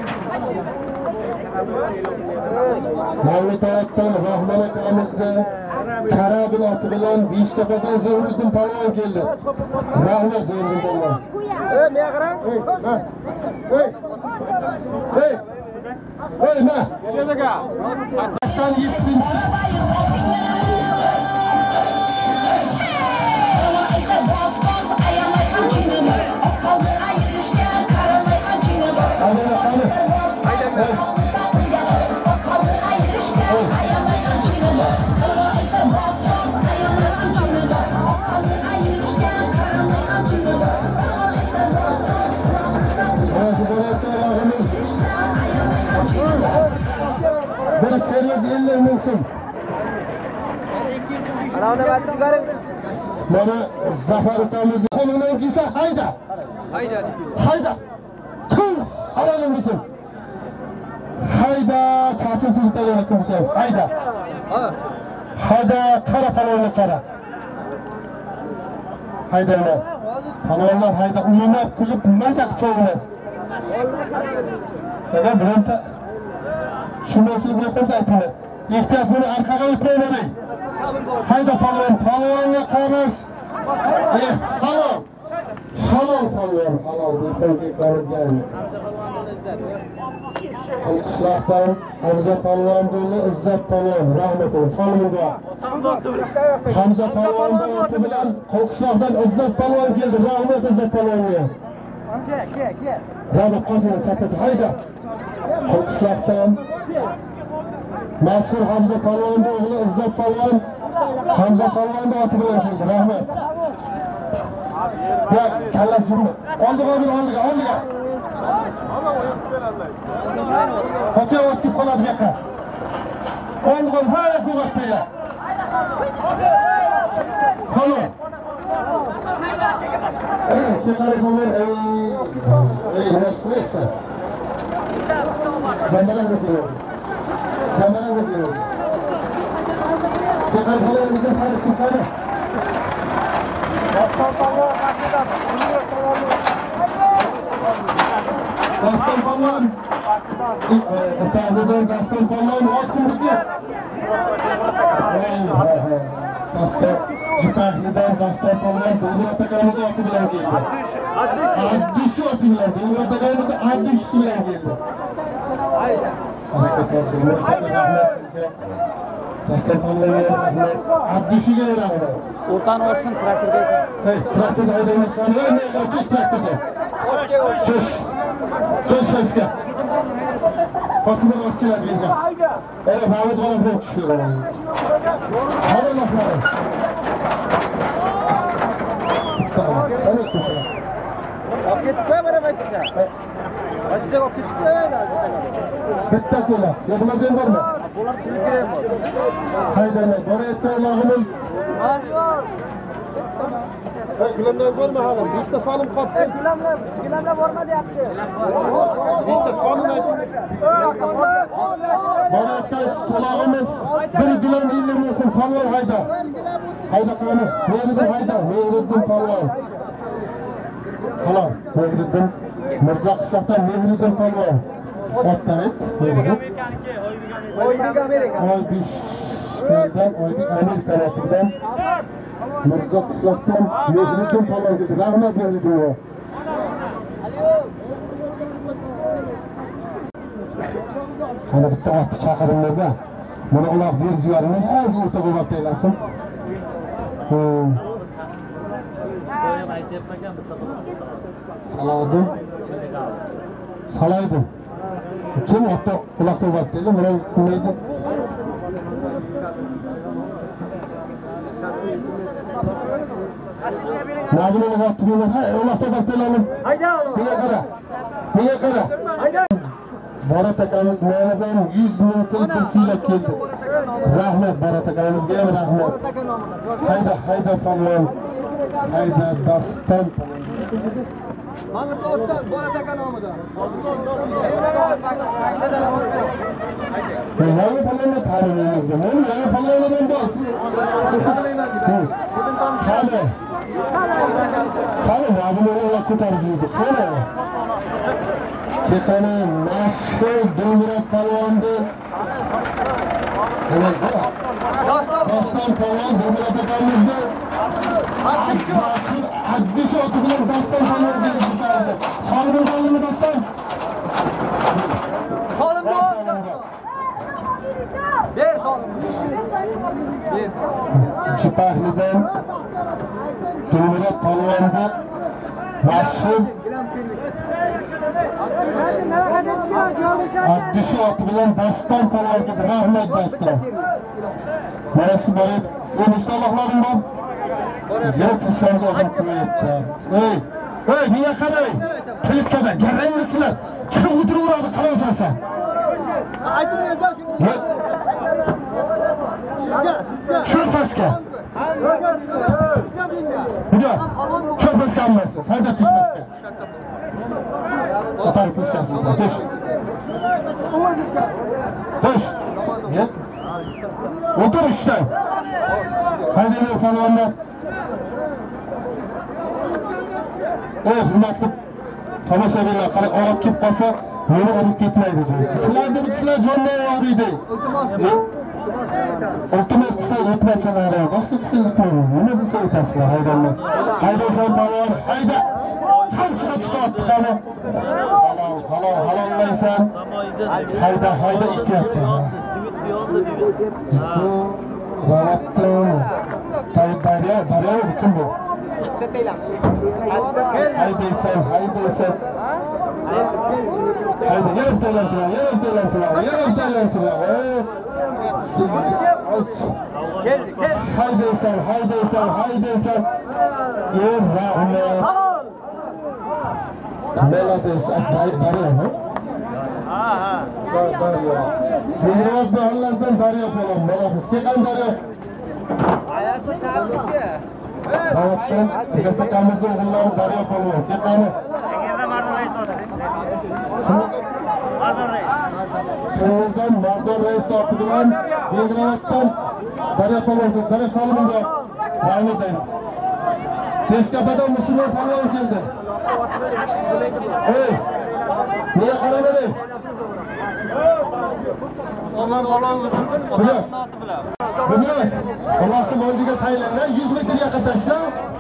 Mevlüt Avat'tan Rahman Ekramız'da Karabil atı bilen Beşkapa'dan Zührüddin Palvan geldi. Rahmet Zührüddin Palvan.
Hey, neye karan?
Hey, hey, hey. Hey, ne? seksen yedinci. Hadi, hadi. Hey. Bir seriz elli minsin.
Ana ona batı çıkarın.
Bana Zafer Utamızın kolundan giyse hayda.
Hayda.
Hayda. Tüm alalım mısın? Hayda. Taçın çocuklarına yakınmışım. Hayda. Hayda. Kara palavra kara. Hayda ne? Palavralar hayda. Uyumak kulüp mazak çoğunlar. Neden Bülent'e? Şundan sonra bırakmamız ayetini. İhtiyaç bunu arkaya yıkmayın. Hayda palvan, palvanla kalmaz. Eh, halal. Halal palvan, halal. Yıkın yıklarım gelmiyor. Kılıçlaktan Hamza palvan dolu İzzet palvan. Rahmet olun. Salımın dua. Hamza palvan da orta bilen Kılıçlaktan İzzet palvan geldi. Rahmet İzzet palvan'ya. Rahmet kasını çatladı. Hayda. Kılıçlaktan Masur Hamza Palvan'da oğlu İzzet Palvan Hamza Palvan da atı bilen geldi, rahmet. Ya kellasını oldu oldu oldu oldu ya. Hoca otip koladı beka. Oldu oldu hala kuğattı ya. Kolu. Kekarı kolu ey ey nasıl etsen. Zambaran nasıl oldu? Zambaran nasıl oldu? Tekrar falan bizim sarı sultanı.
Dastan palvan kaçıdan.
Dastan palvan. Tazeden Dastan palvan ot kumrutu. Dastan Cipahli'den Dastan palvan Doğru Atakanımızda atı bilen geldi. Addüşü atı bilen. Doğru Atakanımızda addüşü bilen geldi. Hareketler Doğru Atakanımızda Dastan palvan'a rahmet. Addüşü gelir rahmet.
O'rtani ochsin traktorga.
Hey, traktorda haydayman qani, ne qilasiz traktorda? Kesh. Kesh keska. Qochib olib keladi menga. Ana Mahmud g'olib bo'lib tushdi. Hadi laflarım. Tamam. Sen et kuşuna.
Akit koy bana bakayım. Hadi akit koy.
Bitti kola. Yapılacağım var mı?
Bunlar Türkiye'ye mi?
Haydayla. Bana etti Allah'ımız.
Hey, gülemler var mı hala? Beşte falım kaptı.
Gülemler, gülemler var mı yaptı?
Beşte falım aydı.
Bana etti Allah'ımız. Bir gülen illemizin talvar hayda. Hayda kanı. Mehriddin hayda. Mehriddin talvar. Hala. Mehriddin. Mirza Qishloqdan Mehriddin talvar. Otdan et. Mehriddin.
Oybek Amerika.
Oybek Xitoydan, Oybek Amerika tarafından Mirza Qishloqdan Mehriddin talvar dedi. Rahmat Mehriddinga. Qani bitta otni chaqiringlarda. Buni uloq berib yuboringlar, az o'rtaga olib aylasin. Salaydin. Salaydin. Kim otni uloqqa olib aytdi? Mana neydi? Nabile olib aytdi. Ha, uloqqa olib aytdi.
Hayda oğlum.
Nega qara? Nega qara?
Hayda.
Borat akamiz manadan yuz ming pul kuylab keldi. Rahmat Borat akamizga ham rahmat. Hayda, hayda palvon. Hayda doston.
Mana doston Borat aka nomida. Doston, doston.
Yangi palvonni taniymiz. Men yangi palvonlardan bor. Qani? Qani nabuni ko'tarib yurdi. Qani? Kekani mashhur Dilmurod palvonni Doston palvon Dilmurod akamizni Addish oti bilan Doston palvonga chiqardi. Sog'mi bo'lmi Doston?
Solim Doston. Ber solim. Ber.
Chipahlidan Dilmurod palvonni mashhur Addish oti bilan Doston palvonga rahmat Doston. Mana shu bor. Nechta Allohlarim bor? Yo'q, sizlarga odam qo'yibdi. Ey, ey, menga qarang. Tezkada garangmisizlar? Chiqib o'tiraveradi qalovchasan.
Aytmayman.
Yo'q. Tushir pastga. Buga. Tushir pastga hammasi. Sayda tush pastga. Otar tushasiz. Tush. Tush. Yo'q. O'tir ishdan. Haydaylar palvonlar. Ey, hurmatli tomoshabinlar, qarang, olib kelib qolsa, meni olib ketmaydi. Sizlarni sizlar jondan yoriydi. Iltimos qilsa o'tmasalar, boshqa qilsa o'tmaydi. Nima desa o'tasizlar, haydaylar. Haydaysan palvon, hayda. Qancha tutdi qani? Halol, halol, halollaysan. Hayda, hayda ikkyapti. Ravatdim. Tayyib Daryo, Daryo kim bu? Haydaysan, haydaysan. Hayda, yarım taylantıra, yarım taylantıra, yarım taylantıra. Haydaysan, haydaysan, haydaysan. Ey rahmet. Melades, Tayyib Daryo mu? Ha, ha. Daryo. Dilmurod mahallasından Daryo falan, Melades. Kekan Daryo.
Ayakta tabirki.
Ravatdan Gasakamizning o'g'illari Daryo polvon. Ketani. Qo'ldan Mardon rais oti bilan Belgraddan Daryo polvon, Daryo Solimga rahmat ayting. Peshkapadan musulmon polvon keldi. Ey! Nega qaramading?
Musulmon polvon uchun Allohning oti bilan.
Buni Allohning o'ziga tayinlangan yuz metr yaqinlashsa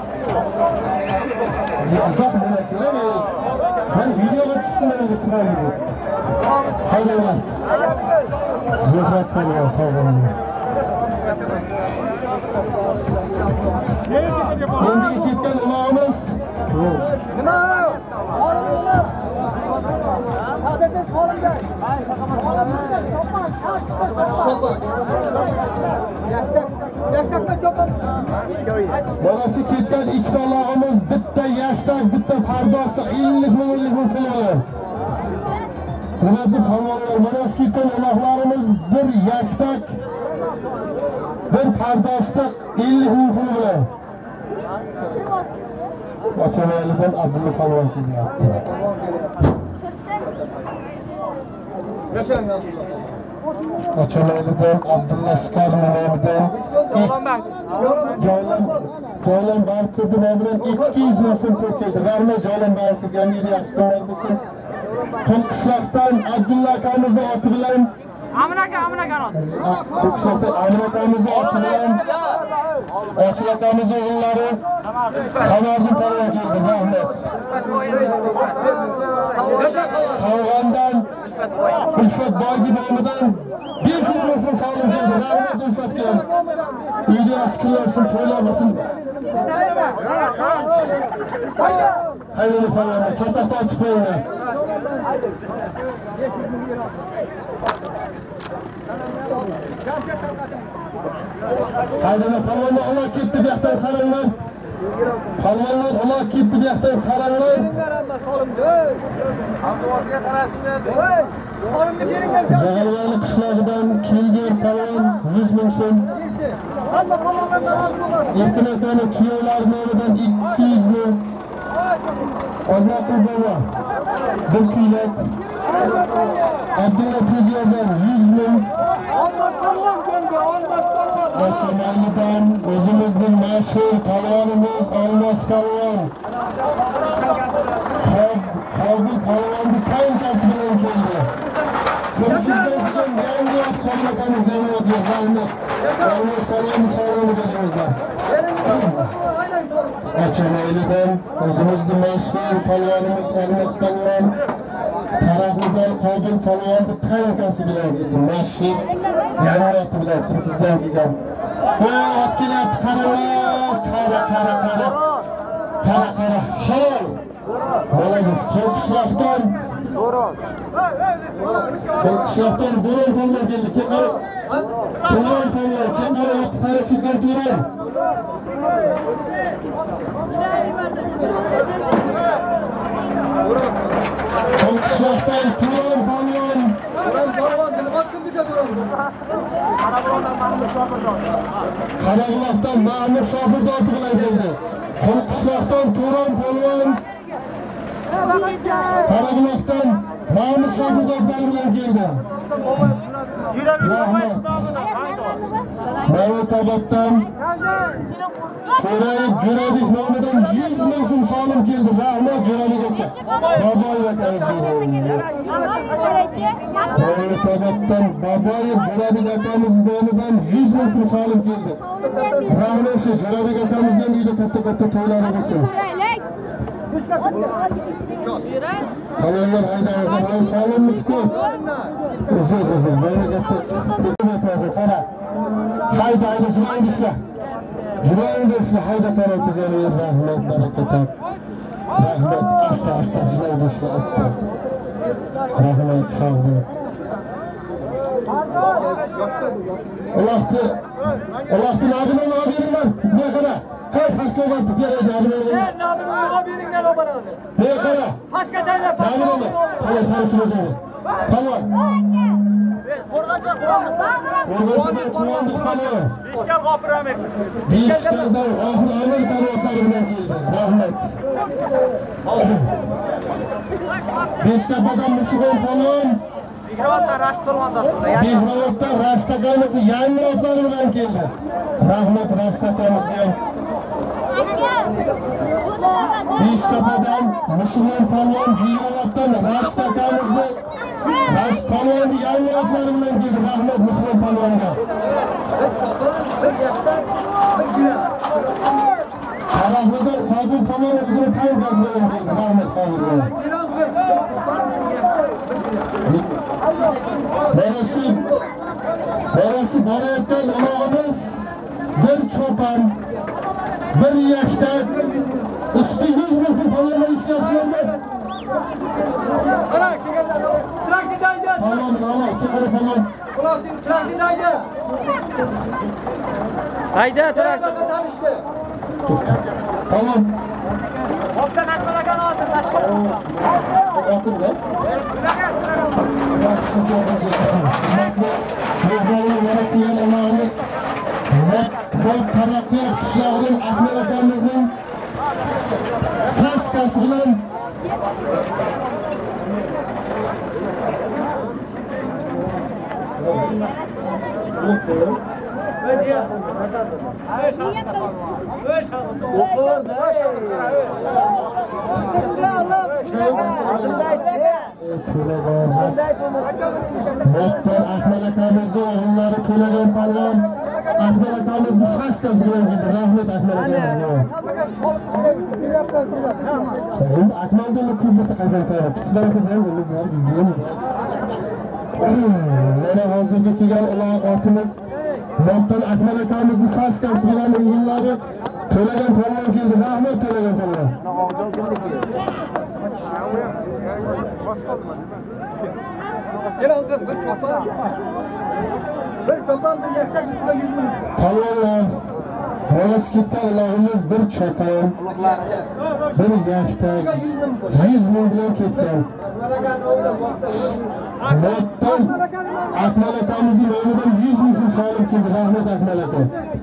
Yo'q, nima kerak? Men videoga tushdim, menga chiqmaydi. Haydayman. Zuhrat polvon sog'in. Endi ketgan ulog'imiz
Nima? Olimlar. Haddan qo'limdan. Hay, faqat qo'limdan. Sopman. Sopman.
Bolasi ketgan ikkita log'imiz, bitta yaktak, bitta pardosi ellik ming ellik ming pul oladi. Hurmatli polvonlar, bolasi ketgan uloqlarimiz bir yaktak, bir pardosda ellik ming pul bilan. Otamaylidan Abdulla polvon kelyapti. Otamaylidan Abdulla Skar nomidan Joylan Joylan Barkudi nomidan ikki yuz ming so'm to'kildi. Rahmat Joylan Barkudiga yaxshi ko'mak bo'lsin. Qilqishloqdan Abdulla akamizni oti bilan
Amin aka, Amin aka oti.
Qilqishloqdan Amin akamizni oti bilan Ochil akamizni o'g'illari Samarqand polvon keldi. Rahmat. Savg'ondan Ulfat Boygi nomidan besh yuz ming so'm solim keldi. Rahmat Ulfatga. Uyda yaxshi kunlarsin, to'ylar bo'lsin. Hayırlı polvonlar, çatakda açık qo'yinglar. Haydana polvonlar uloq ketdi, bu yoqdan qaranglar. Polvonlar uloq ketdi, bu yoqdan qaranglar. Jag'alvali qishlog'idan kelgan polvon yuz ming so'm. Erkin akani kuyovlari nomidan ikki yuz ming. Alloh qurbonga bir kuylak. Abdulla Tezyordan yuz ming. Otamaylidan o'zimizning mashhur polvonimiz Olmos polvon. Qobil polvonni qanchasi bilan keldi. Sizdan kelgan yangi ot qo'llakamiz yangi ot yo'q. Rahmat. Olmos polvonni sog'lom beringizlar. Otamaylidan o'zimizning mashhur polvonimiz Olmos polvon. Taraflidan Qobil polvonni tankasi bilan keldi. Mashhur yangi ot bilan Qirg'izdan kelgan. Voy ot kelyapti, qaranglar, qara qara qara. Qara qara. Halol. Bolangiz Qirg'izdan Do'ron. Qirg'izdan Do'ron polvon keldi. Keqara. Do'ron polvon, keqara ot qarashikar Do'ron. Qirg'izdan Do'ron polvon. Do'ron polvon, ot kimga Do'ron? Qarabog'dan Mahmud Shofirdod. Qarabog'dan Mahmud Shofirdod bilan keldi. Qirg'izdan Do'ron polvon. Qarabog'dan Mahmud Shofirdodlar bilan keldi. Rahmat. Mavlutoboddan Qo'rayib Jo'rabek nomidan yuz ming so'm solim keldi. Rahmat Jo'rabek aka. Boboyev akamiz. Mavlutoboddan Boboyev Jo'rabek akamiz nomidan yuz ming so'm solim keldi. Rahmat shu Jo'rabek akamizdan uyda katta-katta to'ylar bo'lsin. Polvonlar haydangizlar, solimmiz ko'p. Uzun uzun, mamlakatda ko'p qara. Hayda hayda jilangizlar. Jilangizlar, hayda qara tizimli rahmat barakat. Rahmat, asta asta jilangizlar, asta. Rahmat, sog' bo'ling. Allohni Allohni nabini olib beringlar. Ne qara? Qo'y pastga o'tib beradi nabini olib. Men nabini olib beringlar oboradi. Ne qara? Pastga taylab. Nabini olib. Qo'y qarisi o'zingni. Tamam. Qo'rg'oncha qo'rg'oncha qo'rg'oncha qo'rg'oncha. Beshkal G'ofir Amir. Beshkaldan G'ofir Amir qarorlari bilan keldi. Rahmat. Beshkapadan Mushug'on polvon. Mehrivatdan Rashid polvondan turdi. Mehrivatdan Rashid akamiz yangi otlari bilan keldi. Rahmat Rashid akamizga. Beshkapadan Mushug'on polvon, Mehrivatdan Rashid akamizni Rashid polvonni yangi otlari bilan keldi. Rahmat Mushug'on polvonga. Taraflidan Qobil polvon o'zini tankasi bilan keldi. Rahmat Qobilga. Berasi, berasi borayotgan ulog'imiz bir cho'pan, bir yaktak, usti yuz ming polvonlar ishlayapti. Qara, kelganlar. Trakidaydi. Polvon, polvon, kelgan polvon. Uloqning trakidaydi. Hayda, trak. Tamam.
Hopdan atmagan oldu başka.
Atın da. Mehmonlar yaratgan Allohimiz bu taraqqiyot qishlog'ining Ahmad akamizning saskasi bilan Doktor Ahmad akamizni o'g'illari To'lagan Palvon Ahmad akamizni saskasi bilan keldi. Rahmat Ahmad akamizga. Endi Akmalni ko'rmasa qanday qiladi? Pislarsa ham bilib mana hozirga kelgan ular otimiz Doktor Ahmad akamizni saskasi bilan o'g'illari To'lagan Palvon keldi. Rahmat To'lagan Palvon. Palvonlar, Mo'yas ketgan ularimiz bir cho'pon, bir yaktak, yuz ming bilan ketgan. Doktor Ahmad akamizning nomidan yuz ming so'm solim keldi. Rahmat Ahmad aka.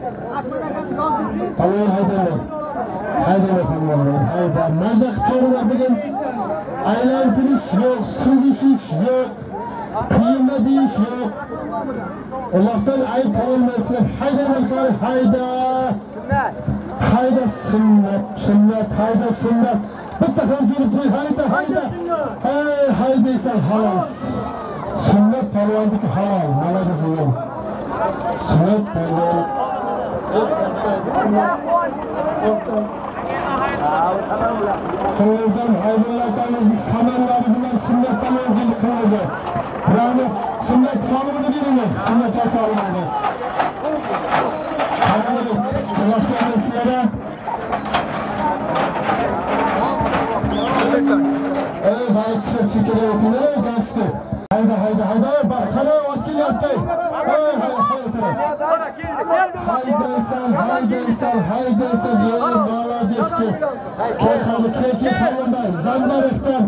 Palvon haydanglar. Haydanglar palvonlar, hayda. Maza qilinglar bugun. Aylantirish yo'q, suvishish yo'q, qiyma deyish yo'q. Allohdan ayb qilolmaysizlar. Haydanglar, hayda. Hayda sunnat, sunnat, hayda sunnat. Bitta ham yurib qo'y, hayda, hayda. Hey, haydaysan halol. Sunnat palvonniki halol, maladasan. Sunnat palvon. Qo'ldan hayvonlarimizni samanlari bilan sunnatdan o'rgilib qildi. Rahmat, sunnat solig'ini beringlar, sunnatga solig'ini. Qanday qilmoqchilar sizlarga? Ey, başka fikirler oturuyor, geçti. Hayda, hayda, hayda, bak, sana vakil yaptı. Hey, hey, hey, haydaysan, haydaysan, haydaysan, diyelim, bana deski. Koşalı keki kalında, zambarıktan.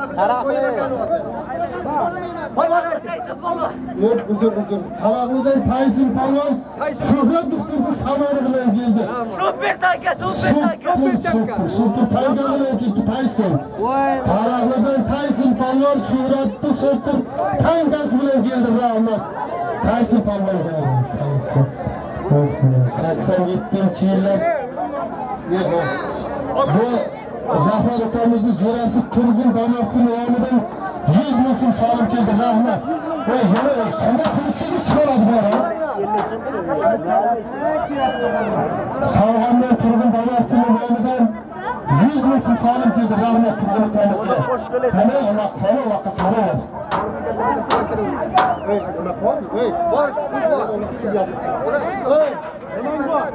Yok, uzun, uzun. Taraflıdan Tyson Palvon, Şöhret Doktor'da samanı bilen geldi.
Süper Tayga, Süper Tayga.
Süper, Süper Tayga bilen gitti Tyson. Taraflıdan Tyson Palvon, Şöhret Doktor, Taygası bilen geldi rahmet. Tyson Palvon geldi. Tyson. sakson yettinchi yillar. Bu Zafar akamızın jo'rasi Turg'un donasining nomidan yuz ming so'm solim keldi. Rahmat. Voy, yana qanday qilishga chiqaradi bular? Sog'ondan Turg'un donasining nomidan yuz ming so'm solim keldi. Rahmat Turg'un akamizga. Qani ular, qani ular, qani ular. Ey, nima qildi? Ey, bor, bor. Ey, nima bor?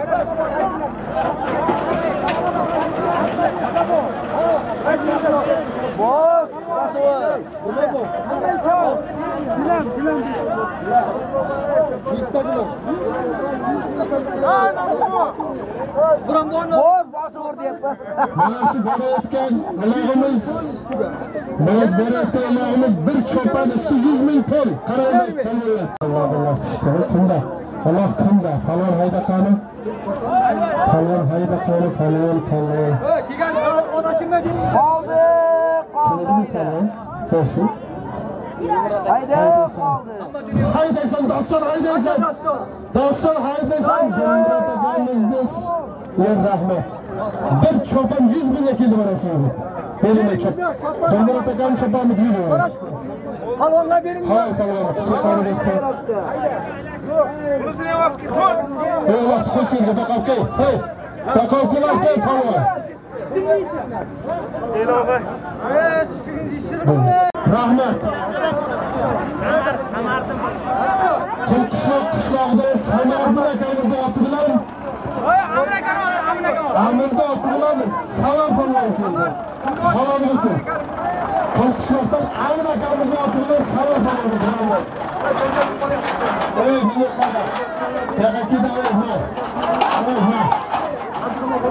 Boz, Rasul.
Nima bu?
Dilam, dilam.
Instagram.
Ha, mana bu. Buram bormi? Boz, Rasul deyapman.
Mana shu borayotgan qulog'imiz. Biz borayotgan qulog'imiz bir cho'pan usti yuz ming pul. Qaranglar, qaranglar. Alloh Alloh shukr. Kunda? Alloh kunda? Falon hayda qani? Falon hayda qani? Falon, falon.
Kelgan ona kimga deydi? Qoldi, qoldi.
To'shi.
Hayda, qoldi.
Haydaysan, dostlar, haydaysan. Dostlar, haydaysan. Jannat akamizning yer rahmat. Bir cho'pan yuz mingga keldi mana sizga. Berilmay cho'p. Jannat akam cho'panni buyurdi.
Palvonlar bering.
Ha, palvon. Cho'panni berdi.
Bunisini olib ket.
Ey, vaqt qo'shingga baqavkay. Hey. Baqavkular kel palvon.
Ilohi. Ey, tushkunni ishirma.
Rahmat. Qishloq qishlog'ida Samardin akamizni oti bilan
Voy, Amrakan ol, Amrakan ol.
Amirda oti bilan Salom palvon keldi. Halol bo'lsin. Qishloqdan Amir akamizni oti bilan Salom palvon keldi. Ey, nima xabar? Yaqa keda ey, ha. Ey, ha.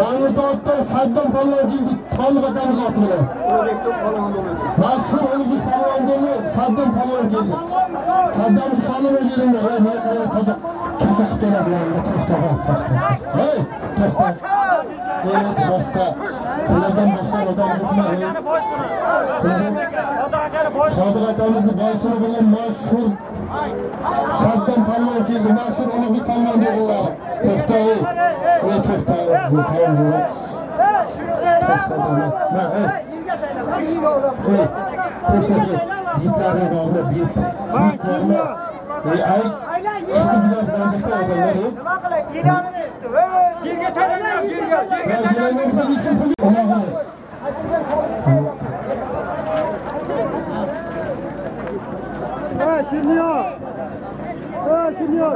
Mang'itotdan Saddam polvon keldi, Tolib akamiz oti bilan. Mashhur o'zbek polvondagi Saddam polvon keldi. Saddam Salomon keldi, va men qarab qozoq kasa qiladilar, to'xtab qoldi. Hey, to'xtab. Evet, boshqa. Sizlardan boshqa odam yo'qmi? Sodiq akamizni boysini bilan mashhur Saddam polvon keldi, mashhur ulug'bek polvon dedilar. To'xtay. Ey to'xtay. Bu polvon. Teşekkür. Yitlarni doğru bit. Yitlarni. Ey ay. Eskiler bence adamlar.
Nima qilay? Yilani. Yerga taylangan, yerga, yerga taylangan.
Olmaz.
Ha, Şirniyo. Ha, Şirniyo.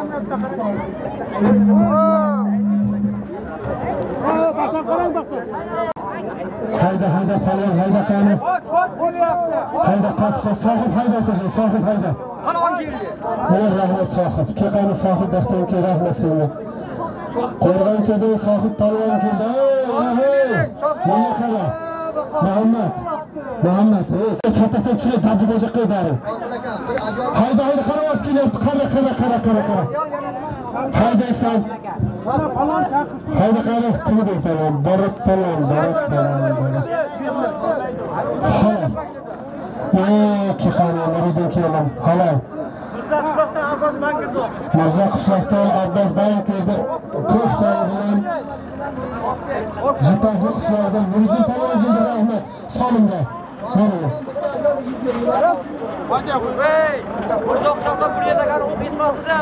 Ha, bakın, qarang bakın.
Hayda hayda falan hayda qani. Hayda qaçqa sohib hayda o'tsin, sohib hayda.
Qalon keldi.
Xo'p, rahmat sohib. Keqani sohib baxtdan ke rahmat senga. Qo'rg'onchadan sohib polvon keldi. Ey, mana qara. Muhammad. Muhammad, ey, chatadan chiqib dabdi bo'ja qo'ydaring. Hayda hayda qaravot kelyapti. Qara qara qara qara qara. Haydaysan.
Qara palon chaqirdi.
Hayda qara kimdir palon, barat palon, barat palon. Halol. Ey, keqani naridan kelam. Halol.
Mirzo qishloqdan Abbos man kirdi.
Mirzo qishloqdan Abbos man kirdi. Ko'ktoy bilan Jitoqli qishloqdan Nuriddin polvon keldi, rahmat. Solimga. Mana.
Hadi hey, Mirzo qishloqdan bir yerdagan o'q yetmasdi-da.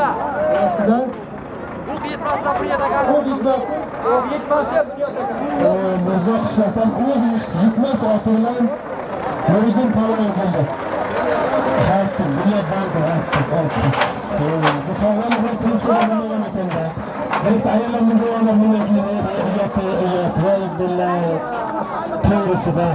O'q yetmasdi bir yerdagan.
O'q yetmasdi.
O'q yetmasdi bir yerdagan.
Mirzo qishloqdan o'q yetmas oti bilan Nuriddin polvon keldi. Haytdi, bunga bank haytdi. Bu sog'lomlik tinchligini ekan. Hayt ayollarning javobi bunga keldi. Yapti, yapti, billahi. To'g'risida.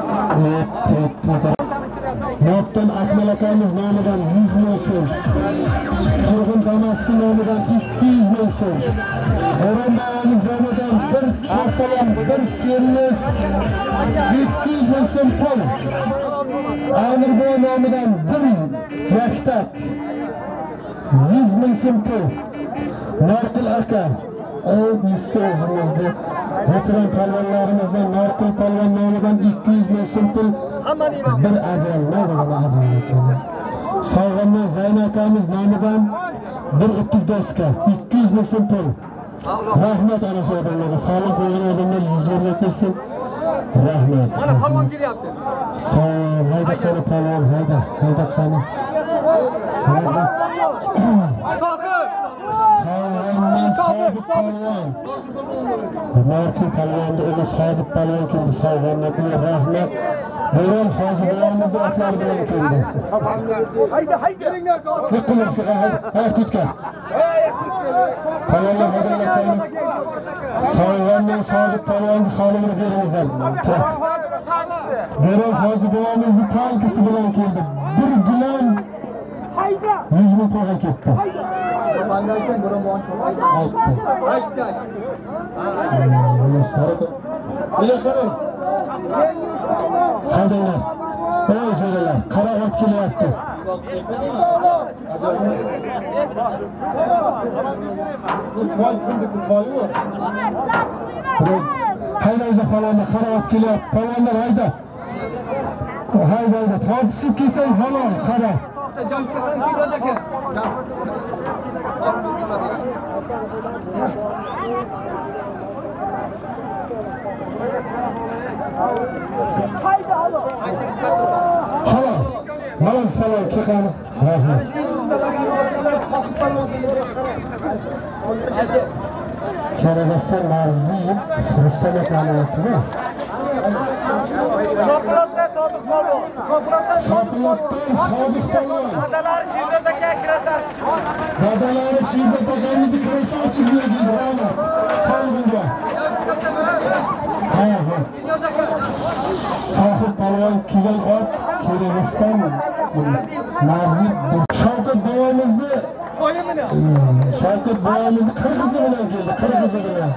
Notdan Akmal akamiz nomidan yuz ming so'm. Turg'un Zamassi nomidan ikki yuz ming so'm. O'rinbosarimiz nomidan bir shortalam, bir servis ikki yuz ming so'm pul. Amirboy nomidan bir yaktak yuz ming so'm pul. Norqul aka, ey eski o'zimizda veteran polvonlarimizdan Norqul polvon nomidan ikki yuz ming so'm pul. Bir ajal, ne degan ajal ekamiz. Sog'inma Zaynab akamiz nomidan bir o'ttiz doska ikki yuz ming so'm pul. Rahmat ana shu odamlarga, sog'lom qo'ygan odamlar yuzlarga kelsin. Rahmat.
Mana polvon kelyapti.
Sog' hayda qani polvon, hayda, hayda qani. Hayda. Sog'inma polvon. Norqul polvonni o'zi Sodiq polvon keldi, sog'inma rahmat. Bo'ron hozirlarimizni otlar bilan keldi.
Hayda, hayda.
Yiqilib chiqa, hayda tutgan. Polvonlar haydalachani. Sog'inma Sodiq polvonni sonini beringizlar. Bo'ron hozirlarimizni tankisi bilan keldi. Bir bilan hayda. yuz ming to'g'ri ketdi.
Bandaysan bo'ron cho'maydi.
Aytdi.
Aytdi.
Nega qarang? Haydanglar. Ey jo'ralar, qarovot kelyapti. Haydanglar polvonlar, qarovot kelyapti. Polvonlar hayda. Haydanglar, tortishib kelsang halol, qara. Halol. Malaz halol chiqani. Rahmat. Karagaston Marziyev Rustam akani aytdi-ku.
Shokolodda Sodiq polvon.
Shokoloddan Sodiq polvon.
Dadalari Shirdobda kiratar.
Dadalari Shirdobda kamizni kirasa ochib berdi. Rahmat. Sog'inga. Ha, ha. Sohib polvon kelgan ot Karagaston Marziyev. Shavkat bobomizni Shavkat boyamizni qirg'izi bilan keldi, qirg'izi bilan.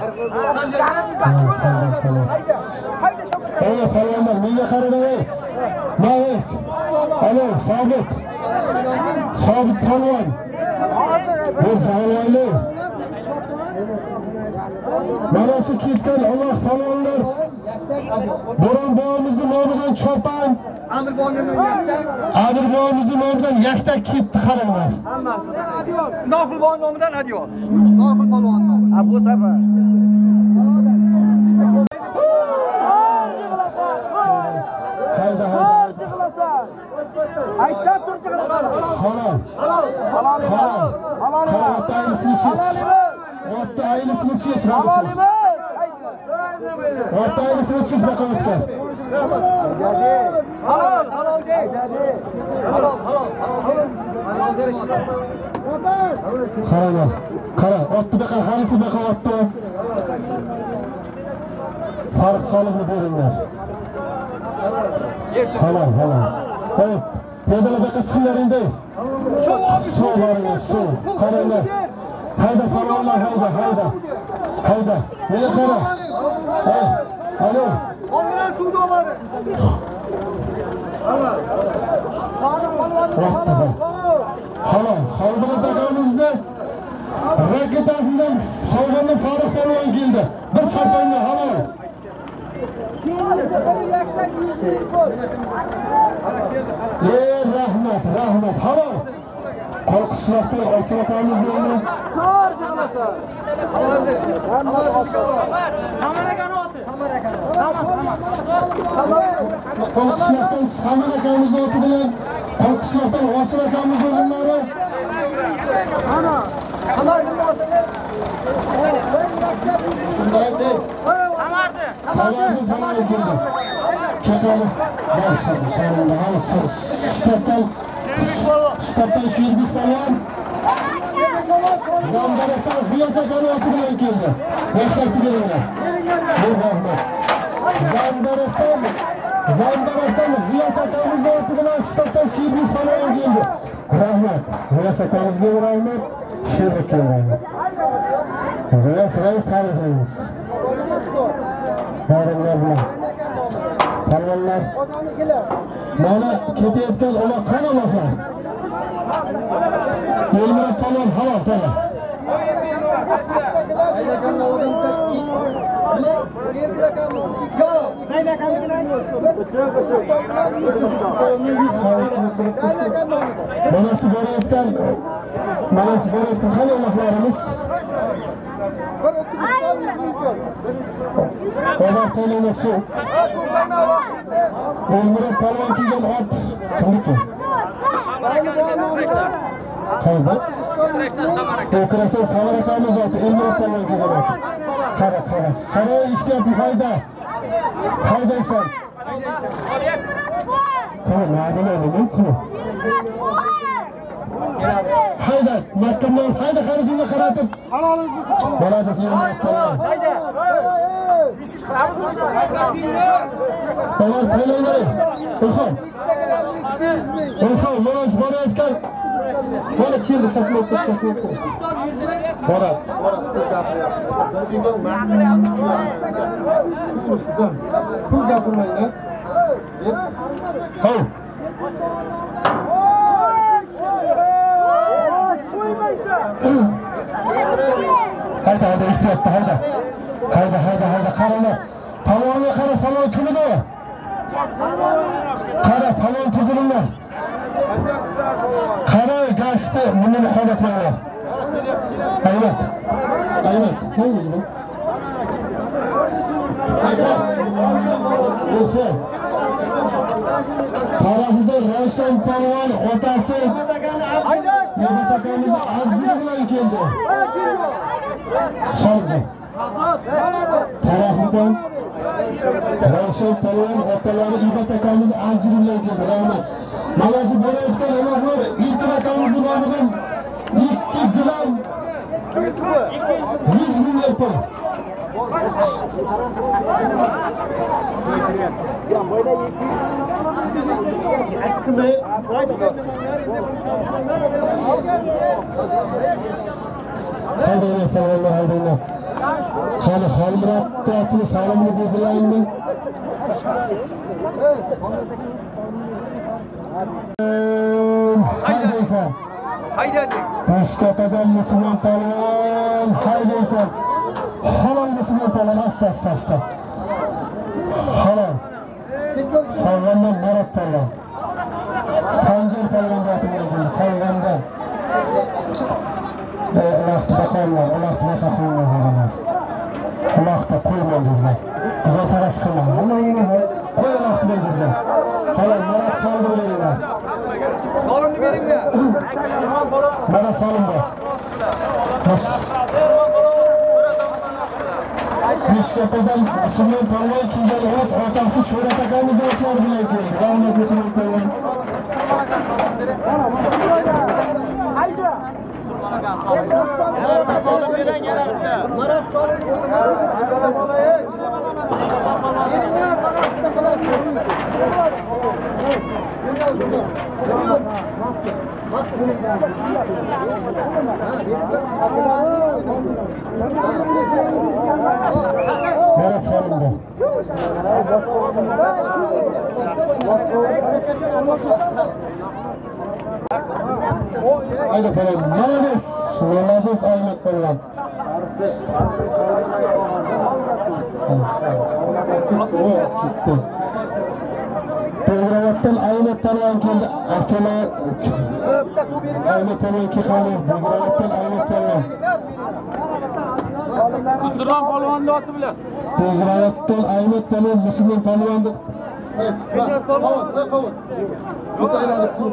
Ey falonlar, menga qarang ey. Mana, alo, Sobit. Sobit polvon. Bu zavolli. Mana shu ketgan Alloh falonlar. Bo'ron boyamizning nomidan chopan. Amir boyamizning nomidan yaktak ketdi qaranglar.
Nofil boy nomidan Adiyor. Nofil polvon. Abu Safar.
Hayda hayda.
Aytdan tur chiqasan.
Halol.
Halol. Halol.
Halol. Hatta aynısını çek. Hatta aynısını çek.
Halol.
Hatta aynısını çek bakalım Utkar.
Halol. Halol de. Halol. Halol. Halol de.
Qaranglar. Qara, otni baqa, halisi baqa otdi. Farq solibni beringlar. Halol, halol. Evet. Pedala baqa chiqinglar endi. Suv boringlar, suv. Qaranglar. Hayda falonlar, hayda, hayda. Hayda. Nega qara? Hey, alo.
Ondan suvda oladi.
Halol, Xolbiroz akamizni raketasidan sovg'andan Farruh polvon keldi. Bir choponga halol. Ey rahmat, rahmat, halol. Qo'rqishlardan ochib otamizni endi.
Tor chiqmasa. Samar akani oti. Samar akani. Tamam, tamam.
Qo'rqishlardan Samar akamizni oti bilan qo'rqishlardan Ochil akamizni o'g'illari.
Ana. Ana nima oti?
Samardi.
Samardi.
Samardi keldi. Ketadi. Boshqa sonunda hamsi. Shtatdan Shtatdan Sherbek polvon. Zambarakdan G'iyos akani oti bilan keldi. Boshqatni beringlar. Rahmat. Zambarakdan Zambarakdan G'iyos akamiz oti bilan Shtatdan Sherbek polvon keldi. Rahmat. G'iyos akamizga rahmat. Sherbekga rahmat. G'iyos rais tariximiz. Baringlar bilan. Polvonlar. Mana ketayotgan ular qani ular? Elmurod polvon halol tana. Mana shu borayotgan mana shu borayotgan qani ularimiz? Olar qo'linasi. Elmurod polvon kiygan ot kimniki? Qayda? O'kirasan Samar akamiz oti, Elmurod polvon kiygan ot. Qara, qara. Qara ishtyapti hayda. Haydaysan. Qara, nima bo'ldi? Hayda, makkamdan hayda xarijingga qaratib. Bo'ladi Elmurod polvon.
Hayda.
Ular qo'linglar. Ilhom. Ilhom, mana shu borayotgan. Mana keldi shoshmoq shoshmoq. Boradi. Pul gapirmanglar. Hoy. Hayda, hayda, ishtyapti, hayda. Hayda, hayda, hayda, qaranglar. Falonga qara, falon kim edi? Qara, falon turdiringlar. Qara, gashti, buni qo'llatmanglar. Aymat. Aymat, nima bu? O'sha. Tarafida Ravshan polvon otasi hayda, Yo'qotamiz Abdulla bilan keldi. Soldi. Tarafidan Ravshan polvon otalari Ibot akamiz Abdulla bilan keldi. Rahmat. Mana shu borayotgan ular Ibot akamiz nomidan ikki gilam yuz ming pul. Haydaylar palvonlar, haydaylar. Qani Xolmurat teatri salomini belgilaymi? Haydaysan.
Haydadik.
Toshkatadan musulmon palvon, haydaysan. Halol musulmon palvon, asta asta asta. Halol. Salvandan Murat palvon. Sanjar palvon otibdan keldi, Salvandan. Uloqda baqarlar, uloqda baqarlar. Uloqda qo'ymaydilar. Biza taras qilmang. Qo'y uloqda berdilar. Halol Murat soldiringlar.
Solimni beringlar.
Mana solimda. Toshkatadan musulmon palvon kelgan ot otasi Sho'rat akamiz otlar bilan keldi. Rahmat musulmon palvon.
Hayda. Solim berang yana bitta. Murat solim
Murat solimda. Haydi palvon, молодец, молодец Ahmet palvon. Belgraddan Ahmet palvon keldi. Akalar Ahmet palvon keldi. Belgraddan Ahmet palvon.
Musulmon polvonni oti bilan.
Belgraddan Ahmet palvon musulmon polvonni.
Hey, palvon, hey palvon. Bitta aylanib tur.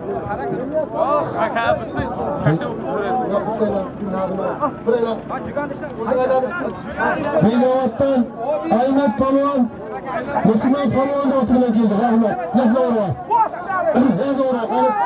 Aka bitta
Yo'q, bitta aylanib tur. Bir aylanib. Bir aylanib tur.
Belgraddan Ahmet palvon musulmon polvonni oti bilan keldi. Rahmat. Yazora. Yazora.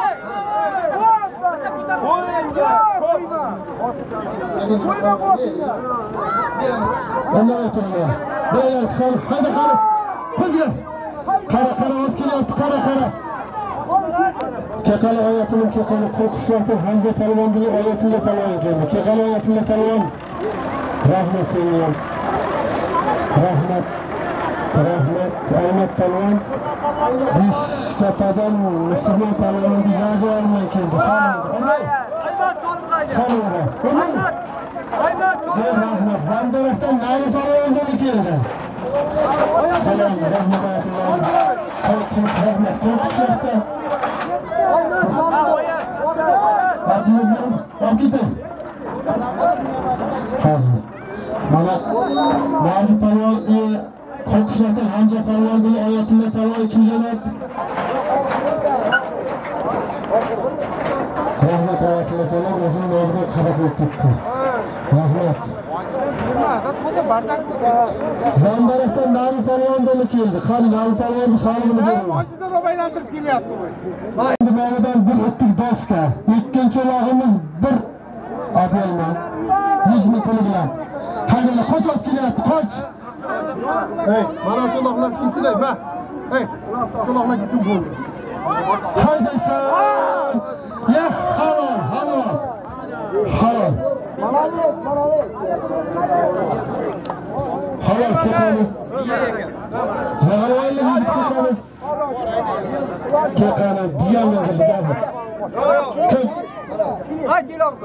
Onlar otururlar. Beyler kalın. Hadi kalın. Hadi. Kara kara ot kelyapti. Kara kara. Kekali oyatilim kekali qo'rqishyapti. Hamza palvon bilan oyatilla palvon keldi. Kekali oyatilla palvon. Rahmat senga. Rahmat. Rahmat Ahmet palvon. Toshkatadan musulmon palvonni jazo olmay keldi.
Haybat solim qayda? Haybat. Haybat.
Rahmat. Zambarakdan Nari palvon keldi. Salom, rahmat. Rahmat. Qo'rqishyapti. Hozir. Mana Nari palvon qo'rqishyapti. Hamza palvon bilan oyatilla palvon kelganlar. Rahmat oyatilla palvon o'zining oldiga qarab o'tdi. Rahmat. Zambarakdan Nari palvon bilan keldi. Qani Nari palvonni salomini bering.
Mo'jiza baylantirib kelyapti bu.
Endi boladan bir o'tdik doska. Ikkinchi log'imiz bir Adelman. yuz ming puli bilan. Haydala qoch olib kelyapti, qoch.
Hey, mana shu loqlar kesilay, va. Hey, shu loqlar kesin bo'ldi.
Haydaysan. Ya, halol, halol. Halol.
Malales, malales.
Halol kekali. Zaharvayli yigit kekali. Kekali biyalı gildi. Kim?
Hadi gel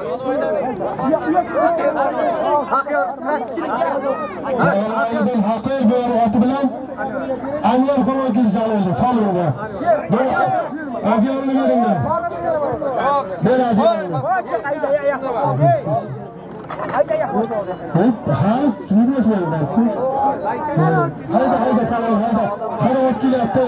Zaharvayli'den Hakir bir atı bilen Anlar falan gizalıydı. Salonda. Adiyarını verin de. Ben adiyarını. Ha, yürüyorsun elinden. Haydi haydi falan haydi. Karavat geliyordu.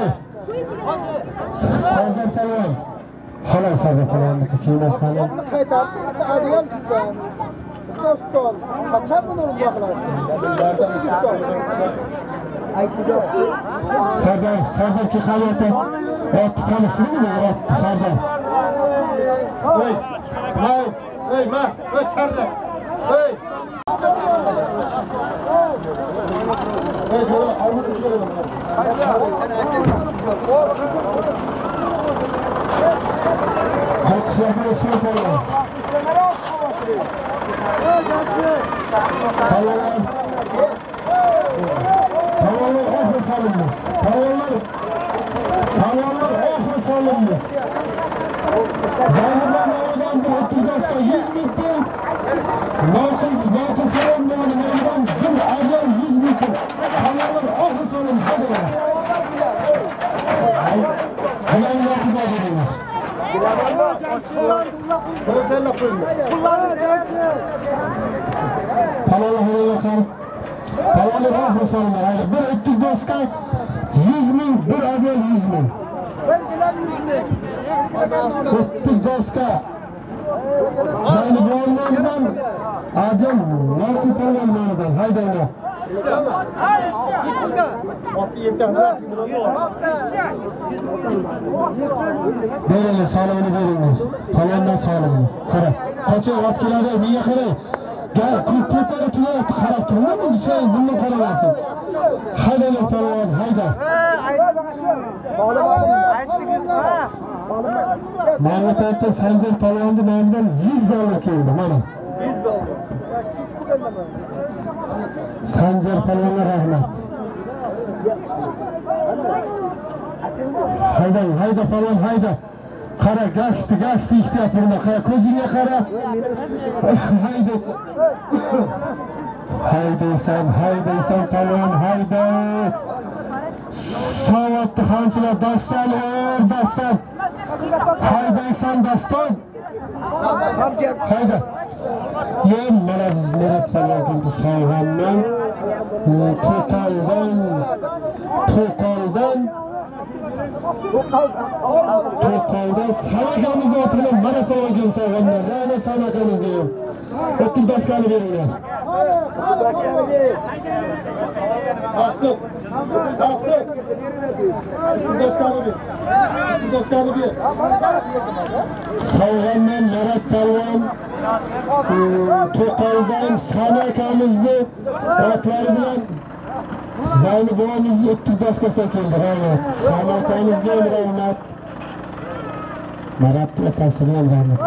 Sardar falan. Halal Sardar falan'daki kıymet falan.
Kaytarsın, adiyar sizden. Dostum, kaçar bunu uzaklaştın?
Sardar, Sardar ki hayatı. Evet, tanıştın mı? Evet, Sardar.
Hey, hey, hey, ma, hey, kardeş. Hey. Hey, böyle armut uçuyorum.
Kalkışlarına şart olun. Tavalar. Tavalar ofis alınmış. Tavalar. Tavalar ofis alınmış. Zanlıdan oradan bu oturdasda yüz metre. Nakıl, nakıl falan da oradan bir adam yüz metre. Tavalar ofis alınmış. Hadi bakalım. Hemen nakıl bağlanıyor. Tavalar hadi bakalım. Tavalar ofis alınmış. Bir oturdasda yüz bin, bir adam yüz bin. Otuz doska. Yani bu anlamdan adam nasıl tanımlanmadan haydi ona. Verelim sağlamını verelim. Talandan sağlamını. Kara. Kaçıyor vatkilerde niye kara? Gel kulüpler içine karab turma mı? Şey bundan karalarsın. Haydi lan talan haydi. Mamlakatda Sancar Palon'da benden yüz dolar geldi bana. yüz dolar. Sancar Palon'a rahmet. Hayda, hayda falan hayda. Kara kaçtı, kaçtı işte yapırma. Kara közüne kara. Hayda. Haydaysan, haydaysan Palon, hayda. Savatlı hamçılar dastan or, dastan. Haydaysan dastan. Hayda. Yem Merat Merat Salakıldı Sayhan'dan Total'dan Total'dan Total'dan Salakamızda oturulan Merat Salakıldı Sayhan'dan Rahmet Salakamız diyor. Otuz daskanı verirler. Aksın. Aksın. Otuz daskanı bir. Otuz daskanı bir. Sayhan'dan Merat Salakıldı Total'dan Salakamızda otları bilen Zayni babamızı otuz daskasa keldi. Rahmet. Salakamızda rahmet. Merat atasını rahmet.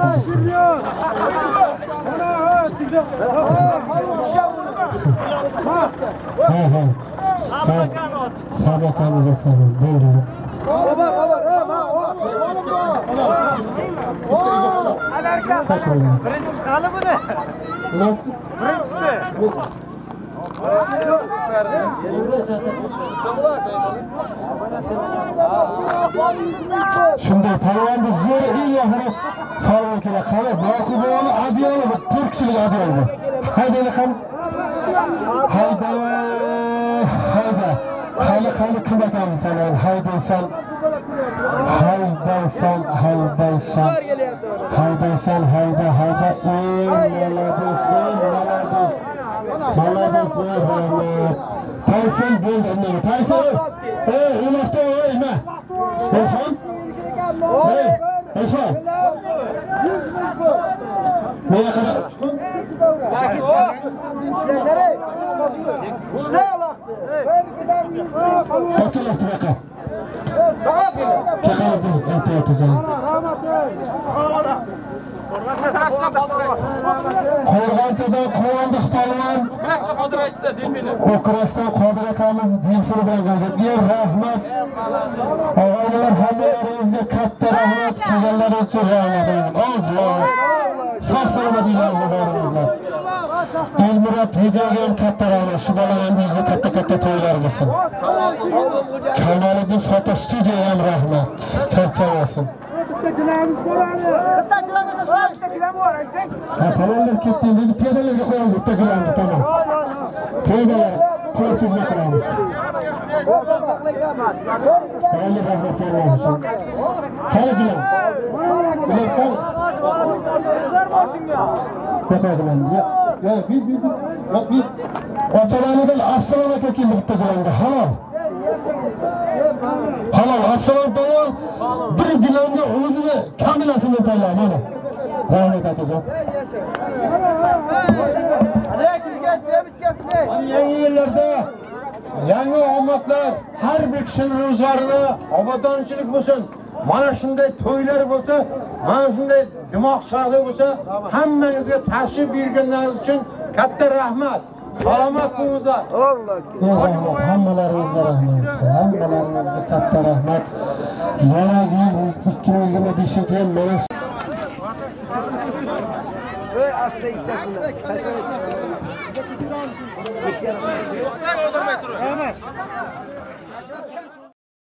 Ha ha. Salakamızda sanırım. Böyle. Baba baba.
Birincisi kalı bu ne?
Nasıl?
Birincisi.
Şimdi Tayvan'da zor iyi yahara sağlam kere kalıp Yakuboğlu Adiyalı bu Türk kişilik Adiyalı bu. Haydi bakalım. Haydi. Haydi. Haydi haydi kim bakalım Tayvan. Haydi sen. Haydi sen. Haydi sen. Haydi sen. Haydi haydi. Ey maladız. Ey maladız. Maladız. Ey rahmet. Tayson buldu onları. Tayson. Ey ulakta ey me. Orhan. Hey. Orhan. Neye kadar? Bakın yaptı bakın. Kekal bu. Ente yatacağım. Korgançadan kovandık palvan.
Ukraşta Qodir iste dilmini.
Ukraşta Qodir akamız dilfini bilan geldik. Yer rahmat. Ağaylar hammalarınızga katta rahmat. Kelganlari uchun rahmat. Allah. Sog' salomat ilohim boringizlar. Elmurat videoga ham katta rahmat. Shu bolalarning katta katta to'ylar bo'lsin. Kamoliddin fotostudiyaga ham rahmat. Charchamasin. Ha, palonlar ketdi. Endi piyodalarga qo'yamiz bitta gilamni, tamam. Piyodalar qo'rsizlik qilamiz. Palonlar rahmatlar olsun. Qani gilam? Gilam qani? Yo'q, gilam. Ya, bir, bir, bir. Bak, bir. Otalardan Afsalom aka keldi bitta gilamga. Halol. Halol, Afsalom palon bir gilamga o'zini kamilasini tayyor, mana. Rahmet atacan. Yangi yillarda yangi omadlar har bir kishining ro'zg'orida obodonchilik bo'lsin. mana shunday to'ylar bo'lsa, mana shunday dimoq chog'lar bo'lsa, hammangizga tashrif berganingiz uchun katta rahmat. Salomat bo'linglar. Alloh hammalaringizga rahmat. Hammalaringizga katta rahmat. Yana ikki ming yigirma beshinchi yil mana
Ey asta ikkita. Tashlaysiz.